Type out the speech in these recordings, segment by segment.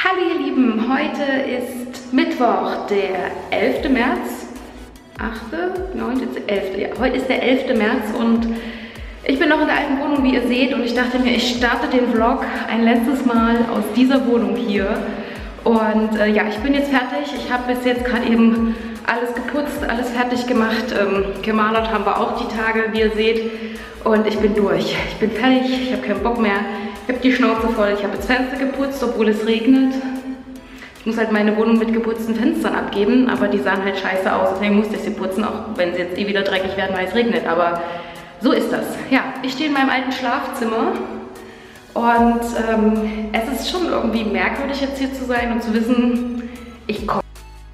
Hallo ihr Lieben, heute ist Mittwoch, der 11. März. 8., 9., 11. Ja, heute ist der 11. März und ich bin noch in der alten Wohnung, wie ihr seht. Und ich dachte mir, ich starte den Vlog ein letztes Mal aus dieser Wohnung hier. Und ja, ich bin jetzt fertig. Ich habe bis jetzt gerade eben alles geputzt, alles fertig gemacht. Gemalert haben wir auch die Tage, wie ihr seht. Und ich bin durch. Ich bin fertig, ich habe keinen Bock mehr. Ich habe die Schnauze voll. Ich habe das Fenster geputzt, obwohl es regnet. Ich muss halt meine Wohnung mit geputzten Fenstern abgeben, aber die sahen halt scheiße aus. Deswegen musste ich sie putzen, auch wenn sie jetzt eh wieder dreckig werden, weil es regnet. Aber so ist das. Ja, ich stehe in meinem alten Schlafzimmer und es ist schon irgendwie merkwürdig, jetzt hier zu sein und zu wissen, ich komme.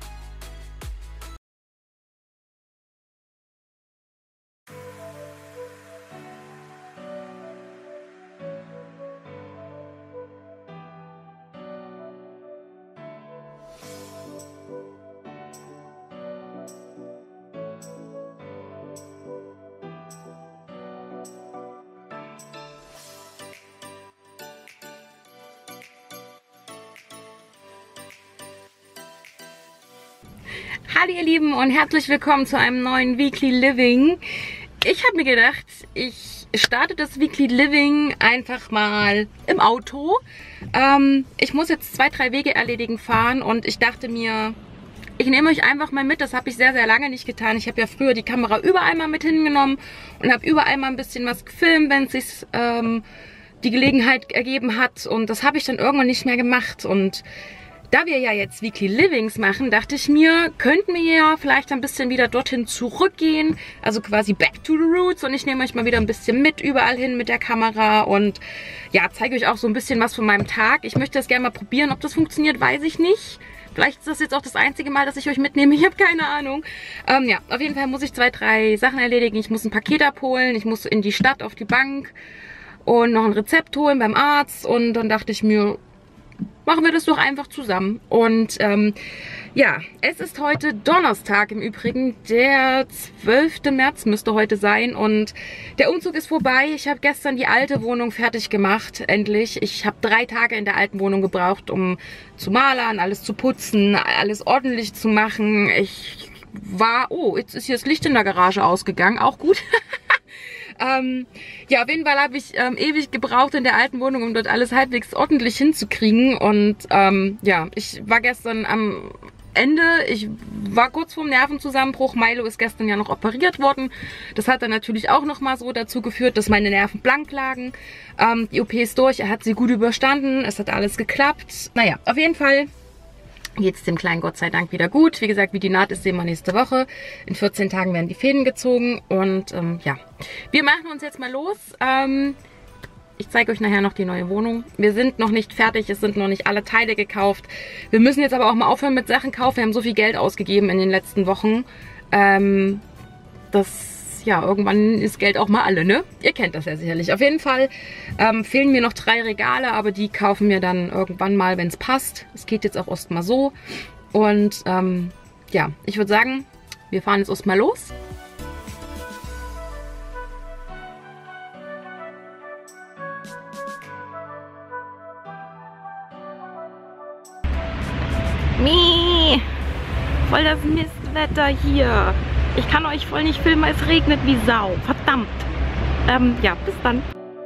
Hallo ihr Lieben und herzlich willkommen zu einem neuen Weekly Living. Ich habe mir gedacht, ich starte das Weekly Living einfach mal im Auto. Ich muss jetzt 2, 3 Wege erledigen fahren und ich dachte mir, ich nehme euch einfach mal mit. Das habe ich sehr, sehr lange nicht getan. Ich habe ja früher die Kamera überall mal mit hingenommen und habe überall mal ein bisschen was gefilmt, wenn es sich die Gelegenheit ergeben hat. Und das habe ich dann irgendwann nicht mehr gemacht. Und da wir ja jetzt Weekly Livings machen, dachte ich mir, könnten wir ja vielleicht ein bisschen wieder dorthin zurückgehen, also quasi back to the roots, und ich nehme euch mal wieder ein bisschen mit überall hin mit der Kamera und ja, zeige euch auch so ein bisschen was von meinem Tag. Ich möchte das gerne mal probieren, ob das funktioniert, weiß ich nicht. Vielleicht ist das jetzt auch das einzige Mal, dass ich euch mitnehme, ich habe keine Ahnung. Ja, auf jeden Fall muss ich 2, 3 Sachen erledigen. Ich muss ein Paket abholen, ich muss in die Stadt auf die Bank und noch ein Rezept holen beim Arzt, und dann dachte ich mir, machen wir das doch einfach zusammen. Und ja, es ist heute Donnerstag im Übrigen, der 12. März müsste heute sein, und der Umzug ist vorbei. Ich habe gestern die alte Wohnung fertig gemacht, endlich. Ich habe 3 Tage in der alten Wohnung gebraucht, um zu malern, alles zu putzen, alles ordentlich zu machen. Ich war, oh, jetzt ist hier das Licht in der Garage ausgegangen, auch gut. Ja, auf jeden Fall habe ich ewig gebraucht in der alten Wohnung, um dort alles halbwegs ordentlich hinzukriegen. Und ja, ich war gestern am Ende, ich war kurz vorm Nervenzusammenbruch. Milo ist gestern ja noch operiert worden. Das hat dann natürlich auch nochmal so dazu geführt, dass meine Nerven blank lagen. Die OP ist durch, er hat sie gut überstanden, es hat alles geklappt. Naja, auf jeden Fall geht es dem Kleinen Gott sei Dank wieder gut. Wie gesagt, wie die naht ist, sehen wir nächste Woche. In 14 Tagen werden die Fäden gezogen. Und ja, wir machen uns jetzt mal los. Ich zeige euch nachher noch die neue Wohnung. Wir sind noch nicht fertig, es sind noch nicht alle Teile gekauft. Wir müssen jetzt aber auch mal aufhören mit Sachen kaufen. Wir haben so viel Geld ausgegeben in den letzten Wochen. Ja, irgendwann ist Geld auch mal alle, ne? Ihr kennt das ja sicherlich. Auf jeden Fall fehlen mir noch 3 Regale, aber die kaufen wir dann irgendwann mal, wenn es passt. Es geht jetzt auch erst mal so. Und ja, ich würde sagen, wir fahren jetzt erst mal los. Mie, voll das Mistwetter hier. Ich kann euch voll nicht filmen, es regnet wie Sau. Verdammt. Ja, bis dann.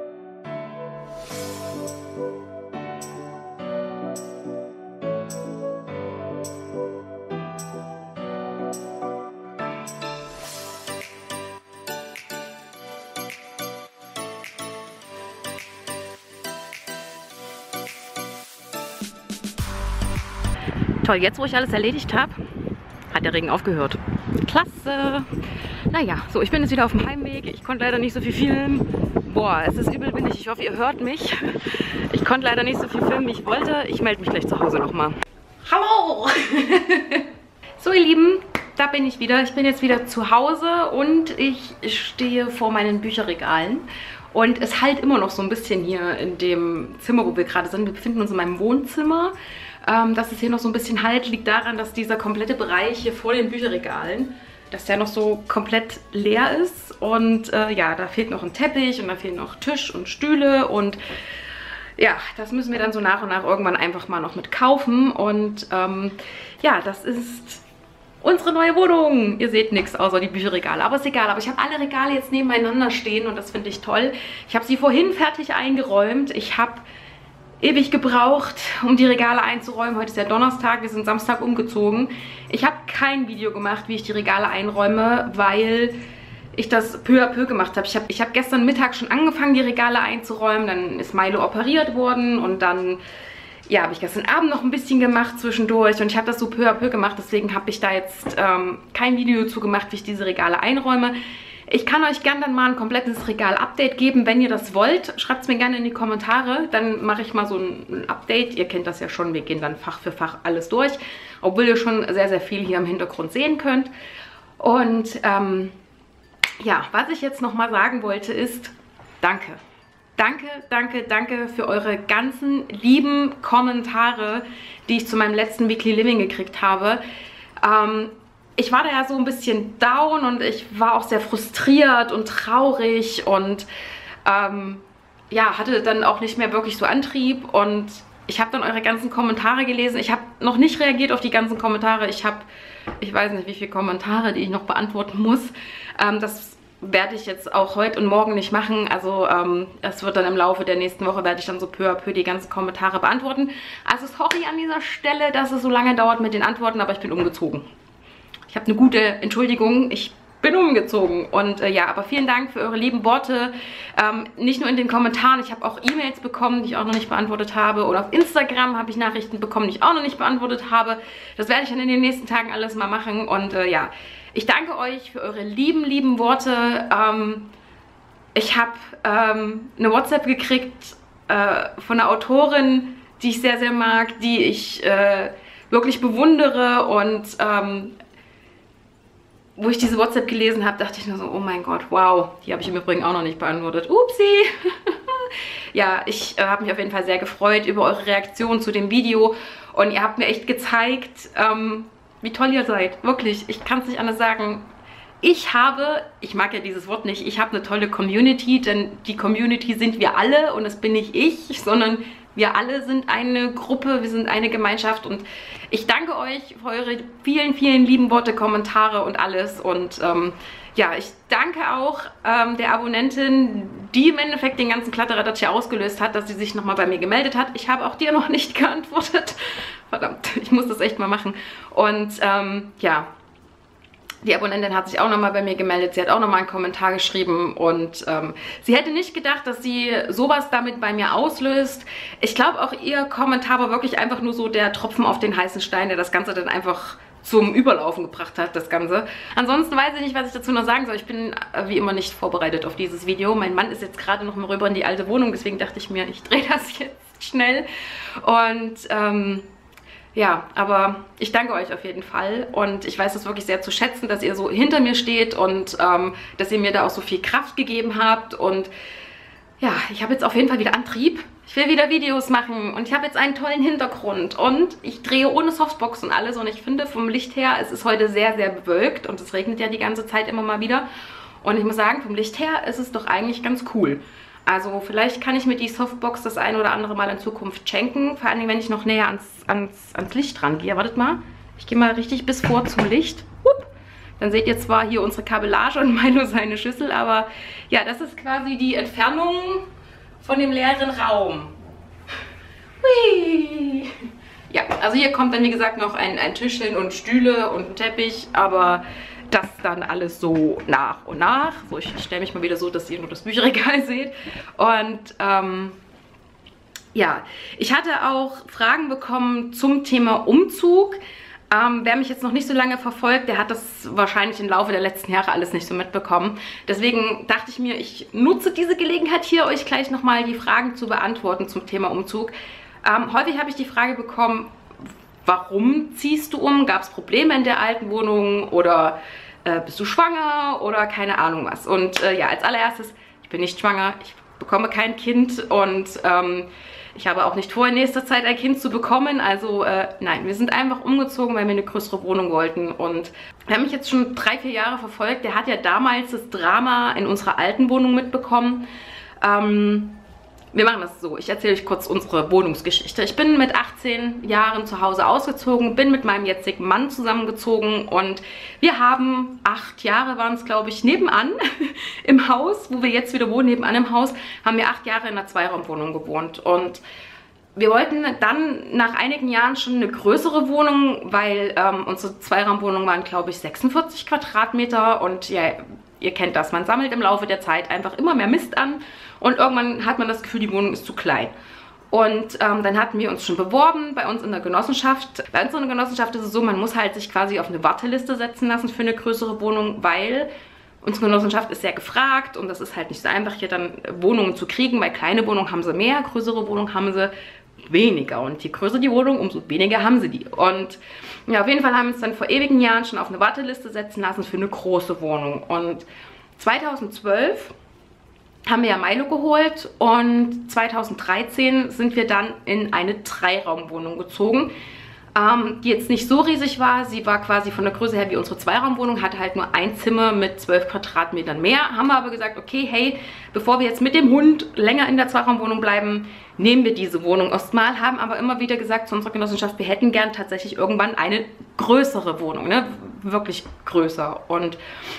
Toll, jetzt wo ich alles erledigt habe, hat der Regen aufgehört. Klasse! Naja, so, ich bin jetzt wieder auf dem Heimweg. Ich konnte leider nicht so viel filmen. Boah, es ist übel windig. Ich hoffe, ihr hört mich. Ich konnte leider nicht so viel filmen, wie ich wollte. Ich melde mich gleich zu Hause nochmal. Hallo! So, ihr Lieben, da bin ich wieder. Ich bin jetzt wieder zu Hause und ich stehe vor meinen Bücherregalen. Und es halt immer noch so ein bisschen hier in dem Zimmer, wo wir gerade sind. Wir befinden uns in meinem Wohnzimmer. Dass es hier noch so ein bisschen halt, liegt daran, dass dieser komplette Bereich hier vor den Bücherregalen, dass der noch so komplett leer ist. Und ja, da fehlt noch ein Teppich und da fehlen noch Tisch und Stühle und ja, das müssen wir dann so nach und nach irgendwann einfach mal noch mit kaufen. Und ja, das ist unsere neue Wohnung. Ihr seht nichts außer die Bücherregale, aber ist egal. Aber ich habe alle Regale jetzt nebeneinander stehen und das finde ich toll. Ich habe sie vorhin fertig eingeräumt. Ich habe ewig gebraucht, um die Regale einzuräumen. Heute ist ja Donnerstag, wir sind Samstag umgezogen. Ich habe kein Video gemacht, wie ich die Regale einräume, weil ich das peu à peu gemacht habe. Ich hab gestern Mittag schon angefangen, die Regale einzuräumen. Dann ist Milo operiert worden und dann, ja, habe ich gestern Abend noch ein bisschen gemacht zwischendurch. Und ich habe das so peu à peu gemacht, deswegen habe ich da jetzt kein Video zu gemacht, wie ich diese Regale einräume. Ich kann euch gerne dann mal ein komplettes Regal-Update geben, wenn ihr das wollt. Schreibt es mir gerne in die Kommentare, dann mache ich mal so ein Update. Ihr kennt das ja schon, wir gehen dann Fach für Fach alles durch, obwohl ihr schon sehr, sehr viel hier im Hintergrund sehen könnt. Und ja, was ich jetzt nochmal sagen wollte ist, danke. Danke, danke, danke für eure ganzen lieben Kommentare, die ich zu meinem letzten Weekly Living gekriegt habe. Ich war da ja so ein bisschen down und ich war auch sehr frustriert und traurig und ja, hatte dann auch nicht mehr wirklich so Antrieb und ich habe dann eure ganzen Kommentare gelesen. Ich habe noch nicht reagiert auf die ganzen Kommentare. Ich weiß nicht, wie viele Kommentare, die ich noch beantworten muss. Das werde ich jetzt auch heute und morgen nicht machen. Also es wird dann im Laufe der nächsten Woche, werde ich dann so peu à peu die ganzen Kommentare beantworten. Also sorry an dieser Stelle, dass es so lange dauert mit den Antworten, aber ich bin umgezogen. Ich habe eine gute Entschuldigung, ich bin umgezogen und ja, aber vielen Dank für eure lieben Worte, nicht nur in den Kommentaren, ich habe auch E-Mails bekommen, die ich auch noch nicht beantwortet habe oder auf Instagram habe ich Nachrichten bekommen, die ich auch noch nicht beantwortet habe. Das werde ich dann in den nächsten Tagen alles mal machen und ja, ich danke euch für eure lieben, lieben Worte. Ich habe eine WhatsApp gekriegt von einer Autorin, die ich sehr, sehr mag, die ich wirklich bewundere und wo ich diese WhatsApp gelesen habe, dachte ich nur so, oh mein Gott, wow, die habe ich im Übrigen auch noch nicht beantwortet. Upsi! Ja, ich habe mich auf jeden Fall sehr gefreut über eure Reaktion zu dem Video und ihr habt mir echt gezeigt, wie toll ihr seid. Wirklich, ich kann es nicht anders sagen. Ich mag ja dieses Wort nicht, ich habe eine tolle Community, denn die Community sind wir alle und das bin nicht ich, sondern wir alle sind eine Gruppe, wir sind eine Gemeinschaft und ich danke euch für eure vielen, vielen lieben Worte, Kommentare und alles und ja, ich danke auch der Abonnentin, die im Endeffekt den ganzen Kladderadatsch hier ausgelöst hat, dass sie sich nochmal bei mir gemeldet hat. Ich habe auch dir noch nicht geantwortet. Verdammt, ich muss das echt mal machen. Und ja, die Abonnentin hat sich auch nochmal bei mir gemeldet. Sie hat auch nochmal einen Kommentar geschrieben und sie hätte nicht gedacht, dass sie sowas damit bei mir auslöst. Ich glaube auch, ihr Kommentar war wirklich einfach nur so der Tropfen auf den heißen Stein, der das Ganze dann einfach zum Überlaufen gebracht hat, das Ganze. Ansonsten weiß ich nicht, was ich dazu noch sagen soll. Ich bin wie immer nicht vorbereitet auf dieses Video. Mein Mann ist jetzt gerade noch mal rüber in die alte Wohnung, deswegen dachte ich mir, ich drehe das jetzt schnell. Und ja, aber ich danke euch auf jeden Fall und ich weiß es wirklich sehr zu schätzen, dass ihr so hinter mir steht und dass ihr mir da auch so viel Kraft gegeben habt und ja, ich habe jetzt auf jeden Fall wieder Antrieb. Ich will wieder Videos machen und ich habe jetzt einen tollen Hintergrund und ich drehe ohne Softbox und alles und ich finde vom Licht her, es ist heute sehr, sehr bewölkt und es regnet ja die ganze Zeit immer mal wieder und ich muss sagen, vom Licht her ist es doch eigentlich ganz cool. Also vielleicht kann ich mir die Softbox das ein oder andere Mal in Zukunft schenken, vor allem wenn ich noch näher ans Licht rangehe. Wartet mal, ich gehe mal richtig bis vor zum Licht. Dann seht ihr zwar hier unsere Kabellage und Milo seine Schüssel, aber ja, das ist quasi die Entfernung von dem leeren Raum. Hui. Ja, also hier kommt dann wie gesagt noch ein Tischchen und Stühle und ein Teppich, aber das dann alles so nach und nach. So, ich stelle mich mal wieder so, dass ihr nur das Bücherregal seht. Und ja, ich hatte auch Fragen bekommen zum Thema Umzug. Wer mich jetzt noch nicht so lange verfolgt, der hat das wahrscheinlich im Laufe der letzten Jahre alles nicht so mitbekommen. Deswegen dachte ich mir, ich nutze diese Gelegenheit hier, euch gleich nochmal die Fragen zu beantworten zum Thema Umzug. Häufig habe ich die Frage bekommen, warum ziehst du um? Gab es Probleme in der alten Wohnung oder bist du schwanger oder keine Ahnung was? Und ja, als allererstes, ich bin nicht schwanger, ich bekomme kein Kind und ich habe auch nicht vor, in nächster Zeit ein Kind zu bekommen. Also nein, wir sind einfach umgezogen, weil wir eine größere Wohnung wollten. Und wer mich jetzt schon 3, 4 Jahre verfolgt, der hat ja damals das Drama in unserer alten Wohnung mitbekommen. Wir machen das so. Ich erzähle euch kurz unsere Wohnungsgeschichte. Ich bin mit 18 Jahren zu Hause ausgezogen, bin mit meinem jetzigen Mann zusammengezogen und wir haben 8 Jahre waren es, glaube ich, nebenan im Haus, wo wir jetzt wieder wohnen, nebenan im Haus, haben wir 8 Jahre in einer Zweiraumwohnung gewohnt. Und wir wollten dann nach einigen Jahren schon eine größere Wohnung, weil unsere Zweiraumwohnung waren, glaube ich, 46 Quadratmeter und ja, ihr kennt das, man sammelt im Laufe der Zeit einfach immer mehr Mist an und irgendwann hat man das Gefühl, die Wohnung ist zu klein. Und dann hatten wir uns schon beworben bei uns in der Genossenschaft. Bei uns in der Genossenschaft ist es so, man muss halt sich quasi auf eine Warteliste setzen lassen für eine größere Wohnung, weil unsere Genossenschaft ist sehr gefragt und das ist halt nicht so einfach, hier dann Wohnungen zu kriegen, weil kleine Wohnungen haben sie mehr, größere Wohnungen haben sie weniger. Und je größer die Wohnung, umso weniger haben sie die. Und ja, auf jeden Fall haben wir uns dann vor ewigen Jahren schon auf eine Warteliste setzen lassen für eine große Wohnung. Und 2012 haben wir ja Milo geholt und 2013 sind wir dann in eine Dreiraumwohnung gezogen, die jetzt nicht so riesig war. Sie war quasi von der Größe her wie unsere Zweiraumwohnung, hatte halt nur ein Zimmer mit 12 Quadratmetern mehr. Haben wir aber gesagt, okay, hey, bevor wir jetzt mit dem Hund länger in der Zweiraumwohnung bleiben, nehmen wir diese Wohnung erstmal. Haben aber immer wieder gesagt zu unserer Genossenschaft, wir hätten gern tatsächlich irgendwann eine größere Wohnung, ne? Wirklich größer. Und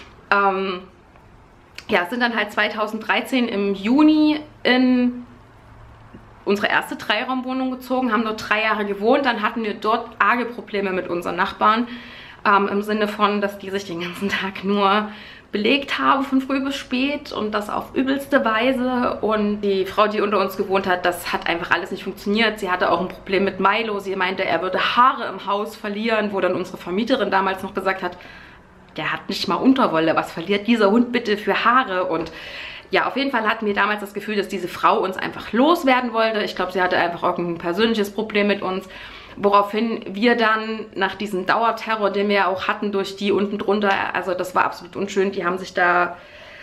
ja, sind dann halt 2013 im Juni in unsere erste Dreiraumwohnung gezogen, haben dort 3 Jahre gewohnt. Dann hatten wir dort arge Probleme mit unseren Nachbarn, im Sinne von, dass die sich den ganzen Tag nur belegt haben von früh bis spät und das auf übelste Weise. Und die Frau, die unter uns gewohnt hat, das hat einfach alles nicht funktioniert. Sie hatte auch ein Problem mit Milo. Sie meinte, er würde Haare im Haus verlieren, wo dann unsere Vermieterin damals noch gesagt hat, der hat nicht mal Unterwolle, was verliert dieser Hund bitte für Haare? Und ja, auf jeden Fall hatten wir damals das Gefühl, dass diese Frau uns einfach loswerden wollte. Ich glaube, sie hatte einfach irgendein persönliches Problem mit uns. Woraufhin wir dann nach diesem Dauerterror, den wir ja auch hatten durch die unten drunter, also das war absolut unschön, die hat sich da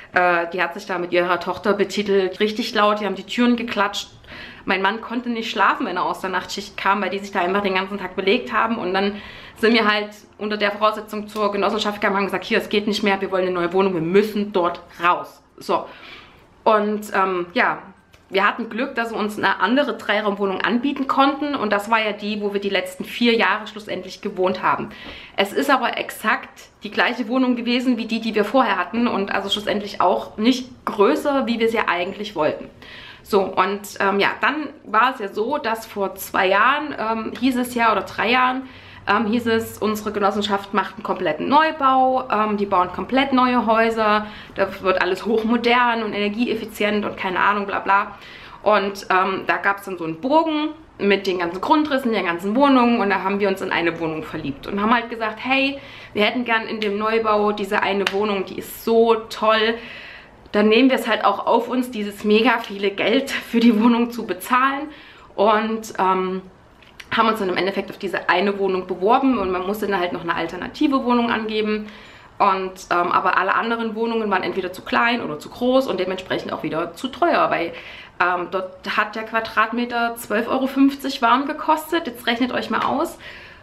mit ihrer Tochter betitelt, richtig laut, die haben die Türen geklatscht. Mein Mann konnte nicht schlafen, wenn er aus der Nachtschicht kam, weil die sich da einfach den ganzen Tag belegt haben. Und dann sind wir halt unter der Voraussetzung zur Genossenschaft gegangen und haben gesagt, hier, es geht nicht mehr, wir wollen eine neue Wohnung, wir müssen dort raus. So. Und ja, wir hatten Glück, dass wir uns eine andere Dreiraumwohnung anbieten konnten. Und das war ja die, wo wir die letzten 4 Jahre schlussendlich gewohnt haben. Es ist aber exakt die gleiche Wohnung gewesen wie die wir vorher hatten. Und also schlussendlich auch nicht größer, wie wir sie ja eigentlich wollten. So, und ja, dann war es ja so, dass vor 2 Jahren hieß es ja, oder 3 Jahren, hieß es, unsere Genossenschaft macht einen kompletten Neubau, die bauen komplett neue Häuser, da wird alles hochmodern und energieeffizient und keine Ahnung, bla bla. Und da gab es dann so einen Bogen mit den ganzen Grundrissen, der ganzen Wohnungen und da haben wir uns in eine Wohnung verliebt und haben halt gesagt, hey, wir hätten gern in dem Neubau diese eine Wohnung, die ist so toll. Dann nehmen wir es halt auch auf uns, dieses mega viele Geld für die Wohnung zu bezahlen und haben uns dann im Endeffekt auf diese eine Wohnung beworben und man musste dann halt noch eine alternative Wohnung angeben. Und aber alle anderen Wohnungen waren entweder zu klein oder zu groß und dementsprechend auch wieder zu teuer, weil dort hat der Quadratmeter 12,50 € warm gekostet. Jetzt rechnet euch mal aus,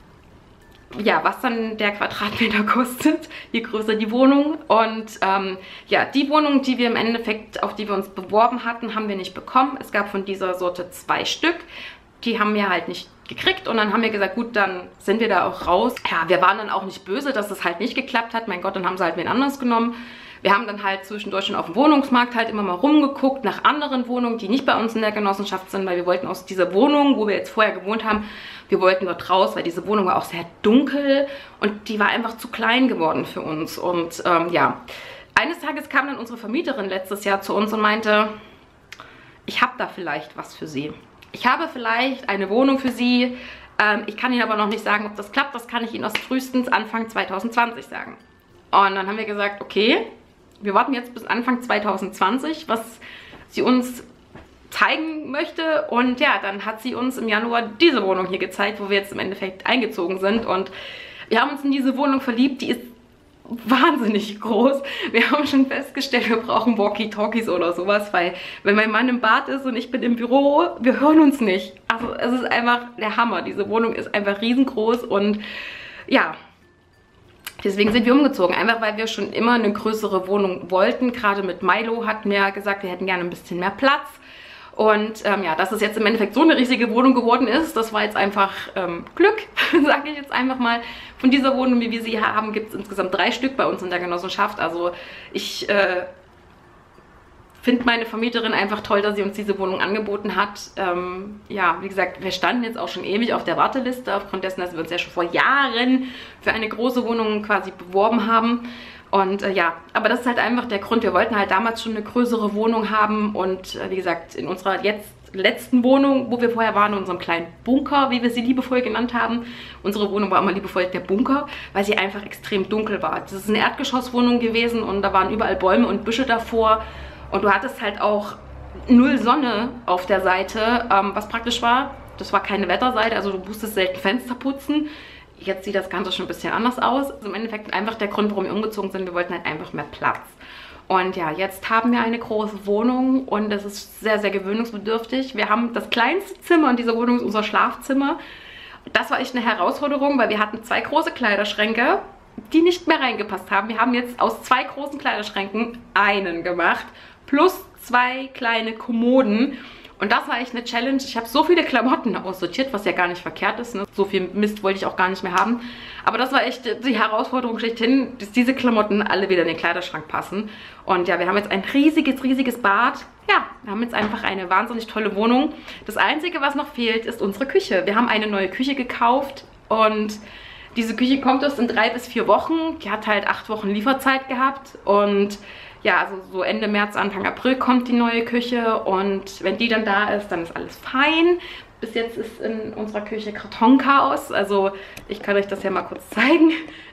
ja, was dann der Quadratmeter kostet, je größer die Wohnung. Und ja, die Wohnung, die wir im Endeffekt, auf die wir uns beworben hatten, haben wir nicht bekommen. Es gab von dieser Sorte 2 Stück. Die haben wir halt nicht gekriegt und dann haben wir gesagt, gut, dann sind wir da auch raus. Ja, wir waren dann auch nicht böse, dass das halt nicht geklappt hat. Mein Gott, dann haben sie halt wen anders genommen. Wir haben dann halt zwischendurch schon auf dem Wohnungsmarkt halt immer mal rumgeguckt nach anderen Wohnungen, die nicht bei uns in der Genossenschaft sind, weil wir wollten aus dieser Wohnung, wo wir jetzt vorher gewohnt haben, wir wollten dort raus, weil diese Wohnung war auch sehr dunkel und die war einfach zu klein geworden für uns. Und ja, eines Tages kam dann unsere Vermieterin letztes Jahr zu uns und meinte, ich habe da vielleicht was für Sie. Ich habe vielleicht eine Wohnung für Sie. Ich kann Ihnen aber noch nicht sagen, ob das klappt. Das kann ich Ihnen erst frühestens Anfang 2020 sagen. Und dann haben wir gesagt, okay, wir warten jetzt bis Anfang 2020, was sie uns zeigen möchte. Und ja, dann hat sie uns im Januar diese Wohnung hier gezeigt, wo wir jetzt im Endeffekt eingezogen sind. Und wir haben uns in diese Wohnung verliebt. Die ist wahnsinnig groß. Wir haben schon festgestellt, wir brauchen Walkie-Talkies oder sowas, weil wenn mein Mann im Bad ist und ich bin im Büro, wir hören uns nicht. Also es ist einfach der Hammer. Diese Wohnung ist einfach riesengroß und ja, deswegen sind wir umgezogen. Einfach weil wir schon immer eine größere Wohnung wollten. Gerade mit Milo hatten wir gesagt, wir hätten gerne ein bisschen mehr Platz. Und ja, dass es jetzt im Endeffekt so eine riesige Wohnung geworden ist, das war jetzt einfach Glück, sage ich jetzt einfach mal. Von dieser Wohnung, wie wir sie hier haben, gibt es insgesamt 3 Stück bei uns in der Genossenschaft. Also ich finde meine Vermieterin einfach toll, dass sie uns diese Wohnung angeboten hat. Ja, wie gesagt, wir standen jetzt auch schon ewig auf der Warteliste, aufgrund dessen, dass wir uns ja schon vor Jahren für eine große Wohnung quasi beworben haben. Und ja, aber das ist halt einfach der Grund. Wir wollten halt damals schon eine größere Wohnung haben und wie gesagt, in unserer jetzt letzten Wohnung, wo wir vorher waren, in unserem kleinen Bunker, wie wir sie liebevoll genannt haben. Unsere Wohnung war immer liebevoll der Bunker, weil sie einfach extrem dunkel war. Das ist eine Erdgeschosswohnung gewesen und da waren überall Bäume und Büsche davor und du hattest halt auch null Sonne auf der Seite, was praktisch war. Das war keine Wetterseite, also du musstest selten Fenster putzen. Jetzt sieht das Ganze schon ein bisschen anders aus. Also im Endeffekt einfach der Grund, warum wir umgezogen sind. Wir wollten halt einfach mehr Platz. Und ja, jetzt haben wir eine große Wohnung und es ist sehr, sehr gewöhnungsbedürftig. Wir haben das kleinste Zimmer in dieser Wohnung, ist unser Schlafzimmer. Das war echt eine Herausforderung, weil wir hatten 2 große Kleiderschränke, die nicht mehr reingepasst haben. Wir haben jetzt aus 2 großen Kleiderschränken einen gemacht, plus 2 kleine Kommoden. Und das war echt eine Challenge. Ich habe so viele Klamotten aussortiert, was ja gar nicht verkehrt ist. Ne? So viel Mist wollte ich auch gar nicht mehr haben. Aber das war echt die Herausforderung schlechthin, dass diese Klamotten alle wieder in den Kleiderschrank passen. Und ja, wir haben jetzt ein riesiges, riesiges Bad. Ja, wir haben jetzt einfach eine wahnsinnig tolle Wohnung. Das Einzige, was noch fehlt, ist unsere Küche. Wir haben eine neue Küche gekauft und diese Küche kommt erst in 3 bis 4 Wochen. Die hat halt 8 Wochen Lieferzeit gehabt und ja, also so Ende März, Anfang April kommt die neue Küche und wenn die dann da ist, dann ist alles fein. Bis jetzt ist in unserer Küche Kartonchaos, also ich kann euch das ja mal kurz zeigen.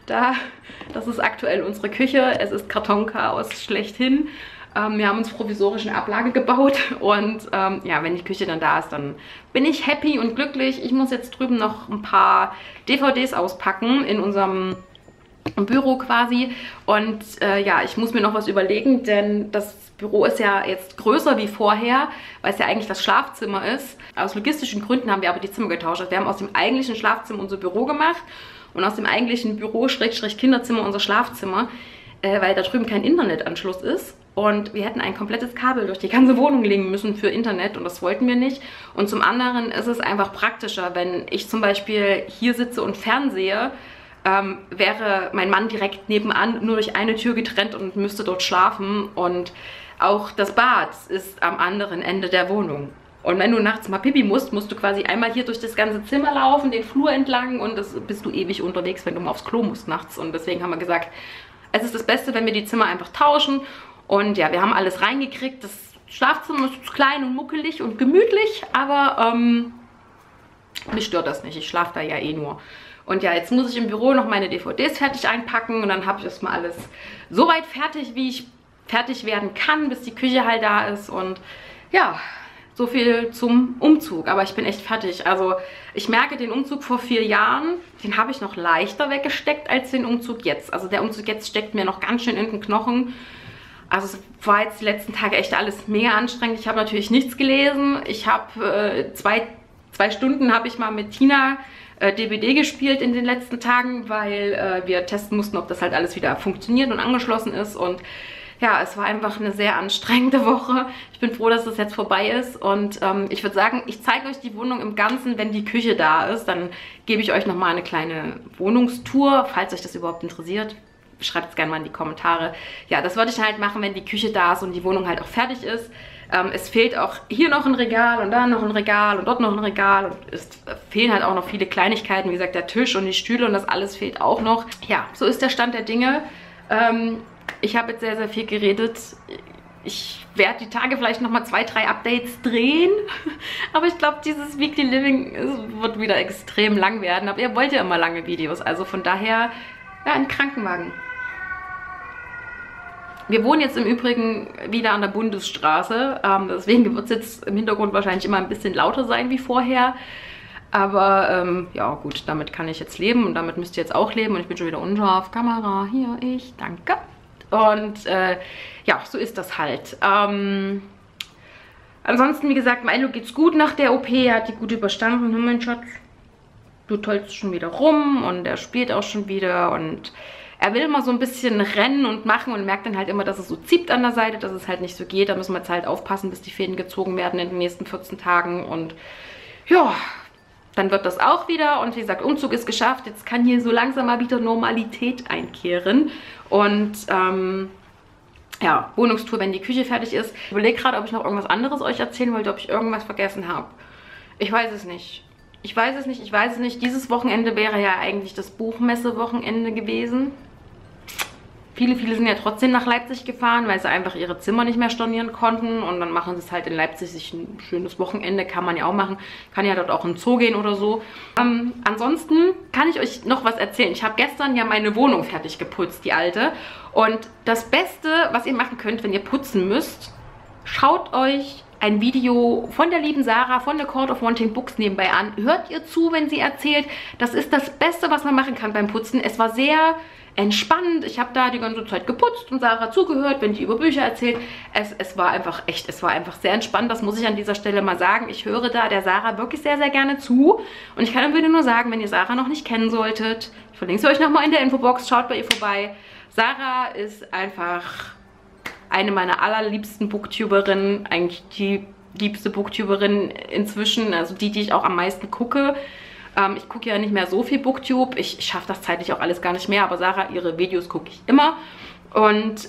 Das ist aktuell unsere Küche, es ist Kartonchaos schlechthin. Wir haben uns provisorisch eine Ablage gebaut und ja, wenn die Küche dann da ist, dann bin ich happy und glücklich. Ich muss jetzt drüben noch ein paar DVDs auspacken in unserem Büro quasi und ja, ich muss mir noch was überlegen, denn das Büro ist ja jetzt größer wie vorher, weil es ja eigentlich das Schlafzimmer ist. Aus logistischen Gründen haben wir aber die Zimmer getauscht. Wir haben aus dem eigentlichen Schlafzimmer unser Büro gemacht und aus dem eigentlichen Büro Kinderzimmer unser Schlafzimmer, weil da drüben kein Internetanschluss ist. Und wir hätten ein komplettes Kabel durch die ganze Wohnung legen müssen für Internet und das wollten wir nicht. Und zum anderen ist es einfach praktischer, wenn ich zum Beispiel hier sitze und fernsehe, wäre mein Mann direkt nebenan nur durch eine Tür getrennt und müsste dort schlafen. Und auch das Bad ist am anderen Ende der Wohnung. Und wenn du nachts mal Pipi musst, musst du quasi einmal hier durch das ganze Zimmer laufen, den Flur entlang und das bist du ewig unterwegs, wenn du mal aufs Klo musst nachts. Und deswegen haben wir gesagt, es ist das Beste, wenn wir die Zimmer einfach tauschen. Und ja, wir haben alles reingekriegt. Das Schlafzimmer ist klein und muckelig und gemütlich, aber mich stört das nicht. Ich schlafe da ja eh nur. Und ja, jetzt muss ich im Büro noch meine DVDs fertig einpacken und dann habe ich erstmal alles so weit fertig, wie ich fertig werden kann, bis die Küche halt da ist. Und ja, so viel zum Umzug. Aber ich bin echt fertig. Also ich merke, den Umzug vor 4 Jahren, den habe ich noch leichter weggesteckt als den Umzug jetzt. Also der Umzug jetzt steckt mir noch ganz schön in den Knochen. Also es war jetzt die letzten Tage echt alles mega anstrengend. Ich habe natürlich nichts gelesen. Ich habe zwei Stunden habe ich mal mit Tina DBD gespielt in den letzten Tagen, weil wir testen mussten, ob das halt alles wieder funktioniert und angeschlossen ist. Und ja, es war einfach eine sehr anstrengende Woche. Ich bin froh, dass das jetzt vorbei ist. Und ich würde sagen, ich zeige euch die Wohnung im Ganzen, wenn die Küche da ist. Dann gebe ich euch nochmal eine kleine Wohnungstour, falls euch das überhaupt interessiert. Schreibt es gerne mal in die Kommentare. Ja, das würde ich halt machen, wenn die Küche da ist und die Wohnung halt auch fertig ist. Es fehlt auch hier noch ein Regal und da noch ein Regal und dort noch ein Regal. Und es fehlen halt auch noch viele Kleinigkeiten. Wie gesagt, der Tisch und die Stühle und das alles fehlt auch noch. Ja, so ist der Stand der Dinge. Ich habe jetzt sehr, sehr viel geredet. Ich werde die Tage vielleicht nochmal 2, 3 Updates drehen. Aber ich glaube, dieses Weekly Living wird wieder extrem lang werden. Aber ihr wollt ja immer lange Videos. Also von daher, ja, ein Krankenwagen. Wir wohnen jetzt im Übrigen wieder an der Bundesstraße, deswegen wird es jetzt im Hintergrund wahrscheinlich immer ein bisschen lauter sein wie vorher. Aber ja gut, damit kann ich jetzt leben und damit müsst ihr jetzt auch leben. Und ich bin schon wieder unscharf. Kamera, hier, ich, danke. Und ja, so ist das halt. Ansonsten, wie gesagt, Milo geht's gut nach der OP, er hat die gut überstanden. Mein Schatz, du tollst schon wieder rum und er spielt auch schon wieder und er will mal so ein bisschen rennen und machen und merkt dann halt immer, dass es so zieht an der Seite, dass es halt nicht so geht. Da müssen wir jetzt halt aufpassen, bis die Fäden gezogen werden in den nächsten 14 Tagen. Und ja, dann wird das auch wieder. Und wie gesagt, Umzug ist geschafft. Jetzt kann hier so langsam mal wieder Normalität einkehren. Und ja, Wohnungstour, wenn die Küche fertig ist. Ich überlege gerade, ob ich noch irgendwas anderes euch erzählen wollte, ob ich irgendwas vergessen habe. Ich weiß es nicht. Ich weiß es nicht, ich weiß es nicht. Dieses Wochenende wäre ja eigentlich das Buchmesse-Wochenende gewesen. Viele sind ja trotzdem nach Leipzig gefahren, weil sie einfach ihre Zimmer nicht mehr stornieren konnten. Und dann machen sie es halt in Leipzig, sich ein schönes Wochenende, kann man ja auch machen. Kann ja dort auch in den Zoo gehen oder so. Ansonsten kann ich euch noch was erzählen. Ich habe gestern ja meine Wohnung fertig geputzt, die alte. Und das Beste, was ihr machen könnt, wenn ihr putzen müsst, schaut euch ein Video von der lieben Sarah von The Court of Wanting Books nebenbei an. Hört ihr zu, wenn sie erzählt. Das ist das Beste, was man machen kann beim Putzen. Es war sehr entspannend. Ich habe da die ganze Zeit geputzt und Sarah zugehört, wenn die über Bücher erzählt. Es war einfach echt, es war einfach sehr entspannt. Das muss ich an dieser Stelle mal sagen. Ich höre da der Sarah wirklich sehr, sehr gerne zu. Und ich kann dann nur sagen, wenn ihr Sarah noch nicht kennen solltet, ich verlinke sie euch nochmal in der Infobox, schaut bei ihr vorbei. Sarah ist einfach eine meiner allerliebsten Booktuberinnen, eigentlich die liebste Booktuberin inzwischen, also die ich auch am meisten gucke. Ich gucke ja nicht mehr so viel Booktube, ich schaffe das zeitlich auch alles gar nicht mehr, aber Sarah, ihre Videos gucke ich immer. Und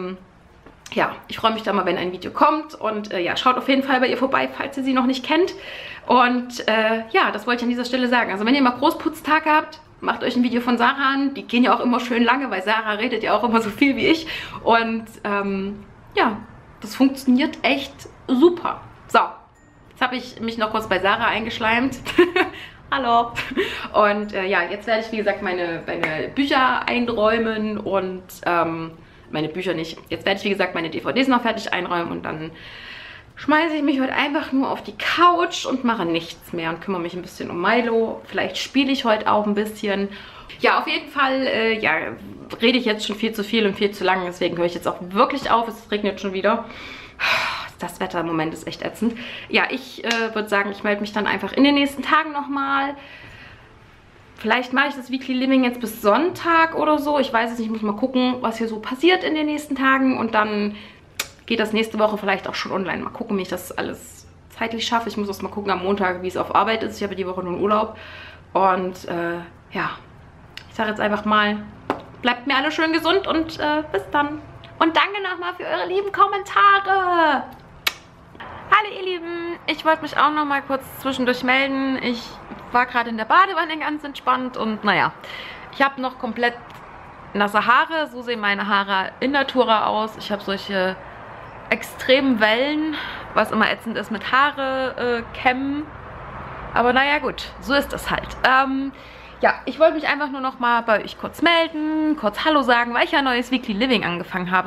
ja, ich freue mich da mal, wenn ein Video kommt. Und ja, schaut auf jeden Fall bei ihr vorbei, falls ihr sie noch nicht kennt. Und ja, das wollte ich an dieser Stelle sagen. Also wenn ihr mal Großputztag habt, macht euch ein Video von Sarah an. Die gehen ja auch immer schön lange, weil Sarah redet ja auch immer so viel wie ich. Und ja, das funktioniert echt super. So, jetzt habe ich mich noch kurz bei Sarah eingeschleimt. Hallo. Und ja, jetzt werde ich, wie gesagt, meine Bücher einräumen und meine Bücher nicht. Jetzt werde ich, wie gesagt, meine DVDs noch fertig einräumen und dann schmeiße ich mich heute einfach nur auf die Couch und mache nichts mehr und kümmere mich ein bisschen um Milo. Vielleicht spiele ich heute auch ein bisschen. Ja, auf jeden Fall, ja, rede ich jetzt schon viel zu viel und viel zu lang. Deswegen höre ich jetzt auch wirklich auf. Es regnet schon wieder. Das Wetter im Moment ist echt ätzend. Ja, ich würde sagen, ich melde mich dann einfach in den nächsten Tagen nochmal. Vielleicht mache ich das Weekly Living jetzt bis Sonntag oder so. Ich weiß es nicht, ich muss mal gucken, was hier so passiert in den nächsten Tagen. Und dann geht das nächste Woche vielleicht auch schon online. Mal gucken, wie ich das alles zeitlich schaffe. Ich muss erst mal gucken am Montag, wie es auf Arbeit ist. Ich habe die Woche nur einen Urlaub. Und ja, ich sage jetzt einfach mal, bleibt mir alle schön gesund und bis dann. Und danke nochmal für eure lieben Kommentare. Hallo ihr Lieben, ich wollte mich auch noch mal kurz zwischendurch melden. Ich war gerade in der Badewanne ganz entspannt und naja, ich habe noch komplett nasse Haare. So sehen meine Haare in Natura aus. Ich habe solche extremen Wellen, was immer ätzend ist mit Haare kämmen. Aber naja gut, so ist das halt. Ja, ich wollte mich einfach nur noch mal bei euch kurz melden, kurz Hallo sagen, weil ich ja ein neues Weekly Living angefangen habe.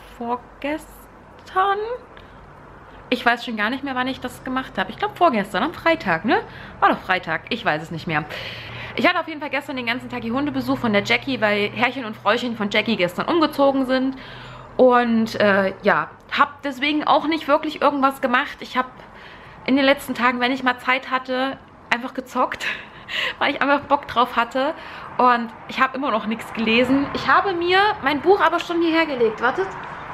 Vorgestern? Ich weiß schon gar nicht mehr, wann ich das gemacht habe. Ich glaube vorgestern, am Freitag, ne? War doch Freitag, ich weiß es nicht mehr. Ich hatte auf jeden Fall gestern den ganzen Tag die Hundebesuch von der Jackie, weil Herrchen und Fräuchen von Jackie gestern umgezogen sind. Und ja, habe deswegen auch nicht wirklich irgendwas gemacht. Ich habe in den letzten Tagen, wenn ich mal Zeit hatte, einfach gezockt, weil ich einfach Bock drauf hatte. Und ich habe immer noch nichts gelesen. Ich habe mir mein Buch aber schon hierher gelegt. Wartet.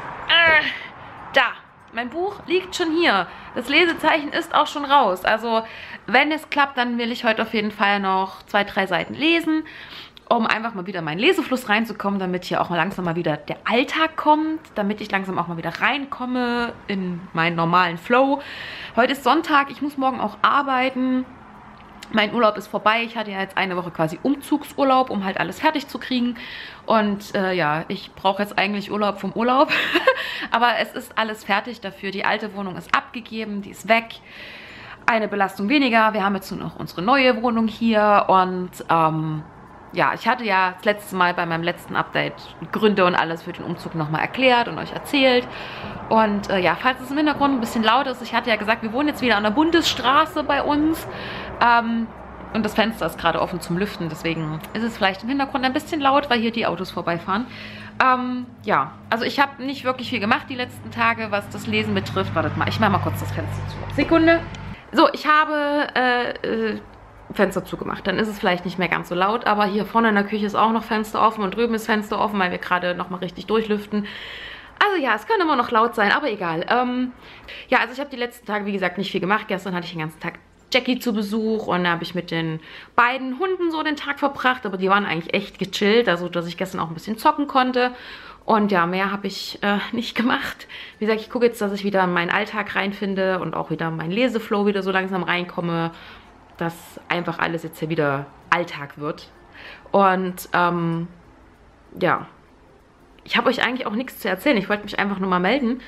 Da. Mein Buch liegt schon hier. Das Lesezeichen ist auch schon raus. Also, wenn es klappt, dann will ich heute auf jeden Fall noch 2, 3 Seiten lesen, um einfach mal wieder in meinen Lesefluss reinzukommen, damit hier auch mal langsam mal wieder der Alltag kommt, damit ich langsam auch mal wieder reinkomme in meinen normalen Flow. Heute ist Sonntag, ich muss morgen auch arbeiten. Mein Urlaub ist vorbei. Ich hatte ja jetzt eine Woche quasi Umzugsurlaub, um halt alles fertig zu kriegen. Und ja, ich brauche jetzt eigentlich Urlaub vom Urlaub. Aber es ist alles fertig dafür. Die alte Wohnung ist abgegeben, die ist weg. Eine Belastung weniger. Wir haben jetzt nur noch unsere neue Wohnung hier. Und ja, ich hatte ja das letzte Mal bei meinem letzten Update Gründe und alles für den Umzug nochmal erklärt und euch erzählt. Und ja, falls es im Hintergrund ein bisschen laut ist, ich hatte ja gesagt, wir wohnen jetzt wieder an der Bundesstraße bei uns. Und das Fenster ist gerade offen zum Lüften, deswegen ist es vielleicht im Hintergrund ein bisschen laut, weil hier die Autos vorbeifahren. Ja, also ich habe nicht wirklich viel gemacht die letzten Tage, was das Lesen betrifft. Wartet mal, ich mache mal kurz das Fenster zu. Sekunde. So, ich habe Fenster zugemacht. Dann ist es vielleicht nicht mehr ganz so laut, aber hier vorne in der Küche ist auch noch Fenster offen und drüben ist Fenster offen, weil wir gerade nochmal richtig durchlüften. Also ja, es kann immer noch laut sein, aber egal. Ja, also ich habe die letzten Tage, wie gesagt, nicht viel gemacht. Gestern hatte ich den ganzen Tag Jackie zu Besuch und da habe ich mit den beiden Hunden so den Tag verbracht, aber die waren eigentlich echt gechillt, also dass ich gestern auch ein bisschen zocken konnte. Und ja, mehr habe ich nicht gemacht. Wie gesagt, ich gucke jetzt, dass ich wieder in meinen Alltag reinfinde und auch wieder in meinen Leseflow wieder so langsam reinkomme, dass einfach alles jetzt hier wieder Alltag wird. Und ja, ich habe euch eigentlich auch nichts zu erzählen. Ich wollte mich einfach nur mal melden,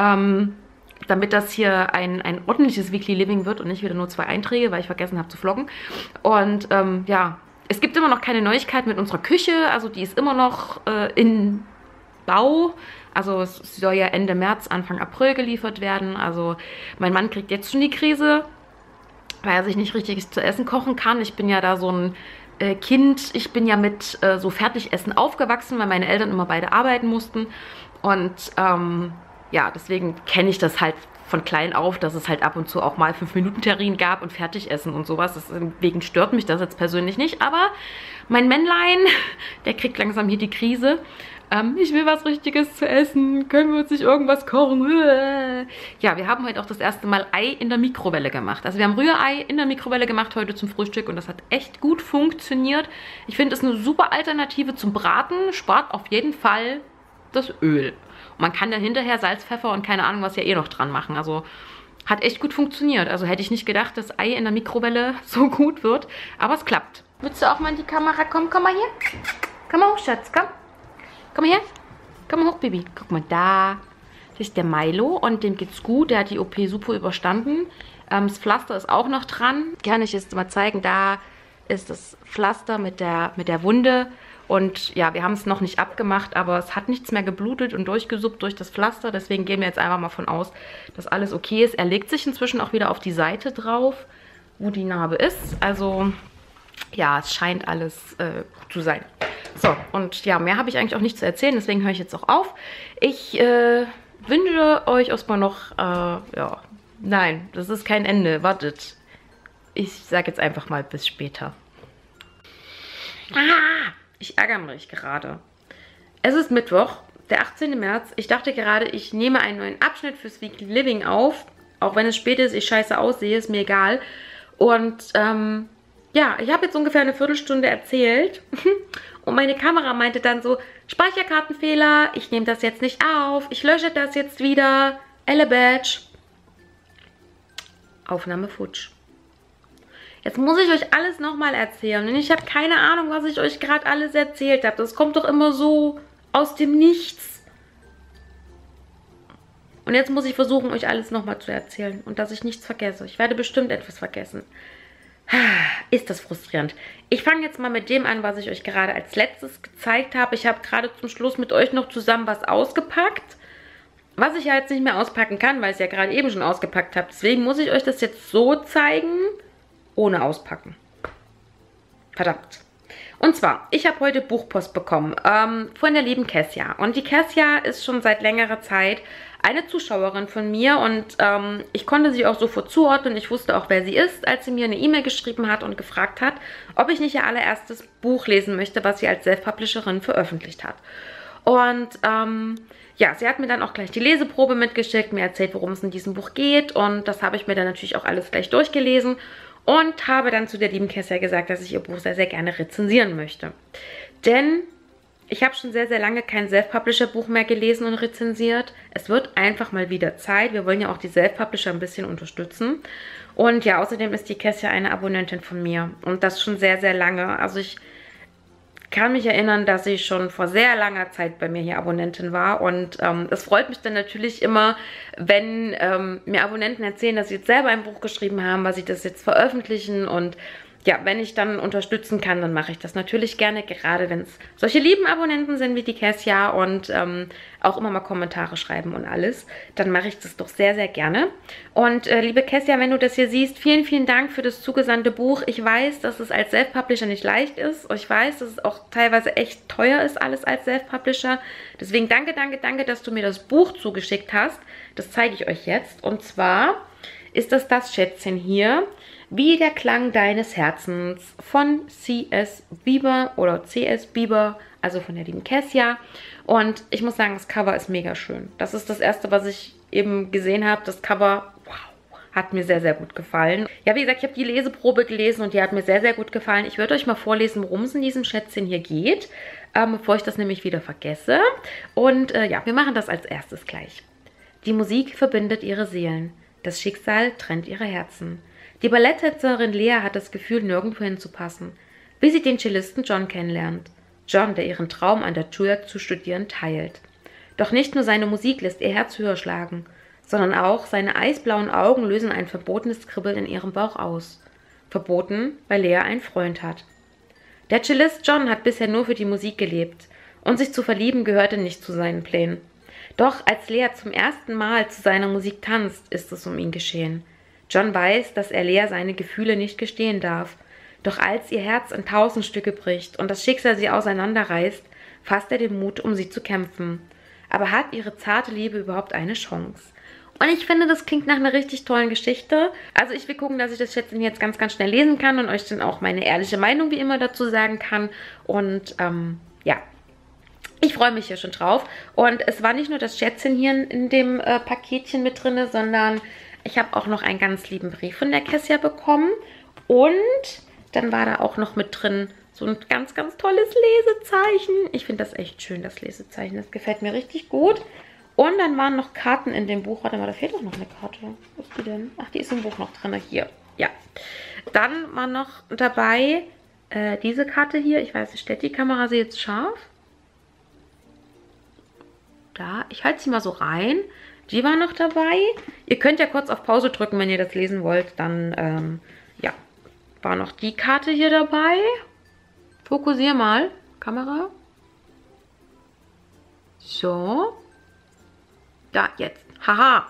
damit das hier ein ordentliches Weekly Living wird und nicht wieder nur 2 Einträge, weil ich vergessen habe zu vloggen. Und ja, es gibt immer noch keine Neuigkeiten mit unserer Küche. Also die ist immer noch in Bau. Also es soll ja Ende März, Anfang April geliefert werden. Also mein Mann kriegt jetzt schon die Krise, weil er sich nicht richtig zu essen kochen kann. Ich bin ja da so ein Kind. Ich bin ja mit so Fertigessen aufgewachsen, weil meine Eltern immer beide arbeiten mussten. Und ja, deswegen kenne ich das halt von klein auf, dass es halt ab und zu auch mal 5-Minuten-Terrinen gab und Fertigessen und sowas. Deswegen stört mich das jetzt persönlich nicht. Aber mein Männlein, der kriegt langsam hier die Krise. Ich will was Richtiges zu essen. Können wir uns nicht irgendwas kochen? Ja, wir haben heute auch das erste Mal Ei in der Mikrowelle gemacht. Also wir haben Rührei in der Mikrowelle gemacht heute zum Frühstück und das hat echt gut funktioniert. Ich finde es eine super Alternative zum Braten. Spart auf jeden Fall das Öl. Und man kann dann hinterher Salz, Pfeffer und keine Ahnung was ja eh noch dran machen. Also hat echt gut funktioniert. Also hätte ich nicht gedacht, dass Ei in der Mikrowelle so gut wird. Aber es klappt. Willst du auch mal in die Kamera kommen? Komm mal hier. Komm mal hoch, Schatz. Komm. Komm mal her. Komm mal hoch, Baby. Guck mal, da. Das ist der Milo und dem geht's gut. Der hat die OP super überstanden. Das Pflaster ist auch noch dran. Kann ich jetzt mal zeigen. Da ist das Pflaster mit der Wunde. Und ja, wir haben es noch nicht abgemacht, aber es hat nichts mehr geblutet und durchgesuppt durch das Pflaster. Deswegen gehen wir jetzt einfach mal von aus, dass alles okay ist. Er legt sich inzwischen auch wieder auf die Seite drauf, wo die Narbe ist. Also ja, es scheint alles gut zu sein. So, und ja, mehr habe ich eigentlich auch nicht zu erzählen, deswegen höre ich jetzt auch auf. Ich wünsche euch erstmal noch, ja, nein, das ist kein Ende, wartet. Ich sage jetzt einfach mal bis später. Ich ärgere mich gerade. Es ist Mittwoch, der 18. März. Ich dachte gerade, ich nehme einen neuen Abschnitt fürs Weekly Living auf. Auch wenn es spät ist, ich scheiße aussehe, ist mir egal. Und ja, ich habe jetzt ungefähr eine Viertelstunde erzählt. Und meine Kamera meinte dann so, Speicherkartenfehler, ich nehme das jetzt nicht auf, ich lösche das jetzt wieder. Badge. Aufnahme futsch. Jetzt muss ich euch alles nochmal erzählen. Und ich habe keine Ahnung, was ich euch gerade alles erzählt habe. Das kommt doch immer so aus dem Nichts. Und jetzt muss ich versuchen, euch alles nochmal zu erzählen. Und dass ich nichts vergesse. Ich werde bestimmt etwas vergessen. Ist das frustrierend. Ich fange jetzt mal mit dem an, was ich euch gerade als letztes gezeigt habe. Ich habe gerade zum Schluss mit euch noch zusammen was ausgepackt. Was ich ja jetzt nicht mehr auspacken kann, weil ich es ja gerade eben schon ausgepackt habe. Deswegen muss ich euch das jetzt so zeigen, ohne auspacken. Verdammt. Und zwar, ich habe heute Buchpost bekommen von der lieben Kessia. Und die Kessia ist schon seit längerer Zeit eine Zuschauerin von mir und ich konnte sie auch sofort zuordnen. Ich wusste auch, wer sie ist, als sie mir eine E-Mail geschrieben hat und gefragt hat, ob ich nicht ihr allererstes Buch lesen möchte, was sie als Self-Publisherin veröffentlicht hat. Und ja, sie hat mir dann auch gleich die Leseprobe mitgeschickt, mir erzählt, worum es in diesem Buch geht und das habe ich mir dann natürlich auch alles gleich durchgelesen. Und habe dann zu der lieben Kessia gesagt, dass ich ihr Buch sehr, sehr gerne rezensieren möchte. Denn ich habe schon sehr, sehr lange kein Self-Publisher-Buch mehr gelesen und rezensiert. Es wird einfach mal wieder Zeit. Wir wollen ja auch die Self-Publisher ein bisschen unterstützen. Und ja, außerdem ist die Kessia eine Abonnentin von mir. Und das schon sehr, sehr lange. Also ich kann mich erinnern, dass sie schon vor sehr langer Zeit bei mir hier Abonnentin war und es freut mich dann natürlich immer, wenn mir Abonnenten erzählen, dass sie jetzt selber ein Buch geschrieben haben, was sie das jetzt veröffentlichen und ja, wenn ich dann unterstützen kann, dann mache ich das natürlich gerne, gerade wenn es solche lieben Abonnenten sind wie die Kessia und auch immer mal Kommentare schreiben und alles, dann mache ich das doch sehr, sehr gerne. Und liebe Kessia, wenn du das hier siehst, vielen, vielen Dank für das zugesandte Buch. Ich weiß, dass es als Self-Publisher nicht leicht ist. Ich weiß, dass es auch teilweise echt teuer ist, alles als Self-Publisher. Deswegen danke, danke, danke, dass du mir das Buch zugeschickt hast. Das zeige ich euch jetzt. Und zwar ist das Schätzchen hier. Wie der Klang deines Herzens von C.S. Bieber oder C.S. Bieber, also von der lieben Kessia. Und ich muss sagen, das Cover ist mega schön. Das ist das erste, was ich eben gesehen habe. Das Cover, wow, hat mir sehr, sehr gut gefallen. Ja, wie gesagt, ich habe die Leseprobe gelesen und die hat mir sehr, sehr gut gefallen. Ich würde euch mal vorlesen, worum es in diesem Schätzchen hier geht, bevor ich das nämlich wieder vergesse. Und ja, wir machen das als erstes gleich. Die Musik verbindet ihre Seelen. Das Schicksal trennt ihre Herzen. Die Balletttänzerin Lea hat das Gefühl, nirgendwo hinzupassen, bis sie den Cellisten John kennenlernt. John, der ihren Traum an der Juilliard zu studieren teilt. Doch nicht nur seine Musik lässt ihr Herz höher schlagen, sondern auch seine eisblauen Augen lösen ein verbotenes Kribbeln in ihrem Bauch aus. Verboten, weil Lea einen Freund hat. Der Cellist John hat bisher nur für die Musik gelebt und sich zu verlieben gehörte nicht zu seinen Plänen. Doch als Lea zum ersten Mal zu seiner Musik tanzt, ist es um ihn geschehen. John weiß, dass er Lea seine Gefühle nicht gestehen darf. Doch als ihr Herz in 1000 Stücke bricht und das Schicksal sie auseinanderreißt, fasst er den Mut, um sie zu kämpfen. Aber hat ihre zarte Liebe überhaupt eine Chance? Und ich finde, das klingt nach einer richtig tollen Geschichte. Also ich will gucken, dass ich das Schätzchen jetzt ganz, ganz schnell lesen kann und euch dann auch meine ehrliche Meinung wie immer dazu sagen kann. Und ja, ich freue mich hier schon drauf. Und es war nicht nur das Schätzchen hier in dem Paketchen mit drin, sondern ich habe auch noch einen ganz lieben Brief von der Kessia bekommen. Und dann war da auch noch mit drin so ein ganz, ganz tolles Lesezeichen. Ich finde das echt schön, das Lesezeichen. Das gefällt mir richtig gut. Und dann waren noch Karten in dem Buch. Warte mal, da fehlt doch noch eine Karte. Wo ist die denn? Ach, die ist im Buch noch drin. Hier. Ja. Dann war noch dabei diese Karte hier. Ich weiß nicht, stellt die Kamera sie jetzt scharf? Da. Ich halte sie mal so rein. Die war noch dabei. Ihr könnt ja kurz auf Pause drücken, wenn ihr das lesen wollt. Dann, ja, war noch die Karte hier dabei. Fokussier mal, Kamera. So. Da, jetzt. Haha.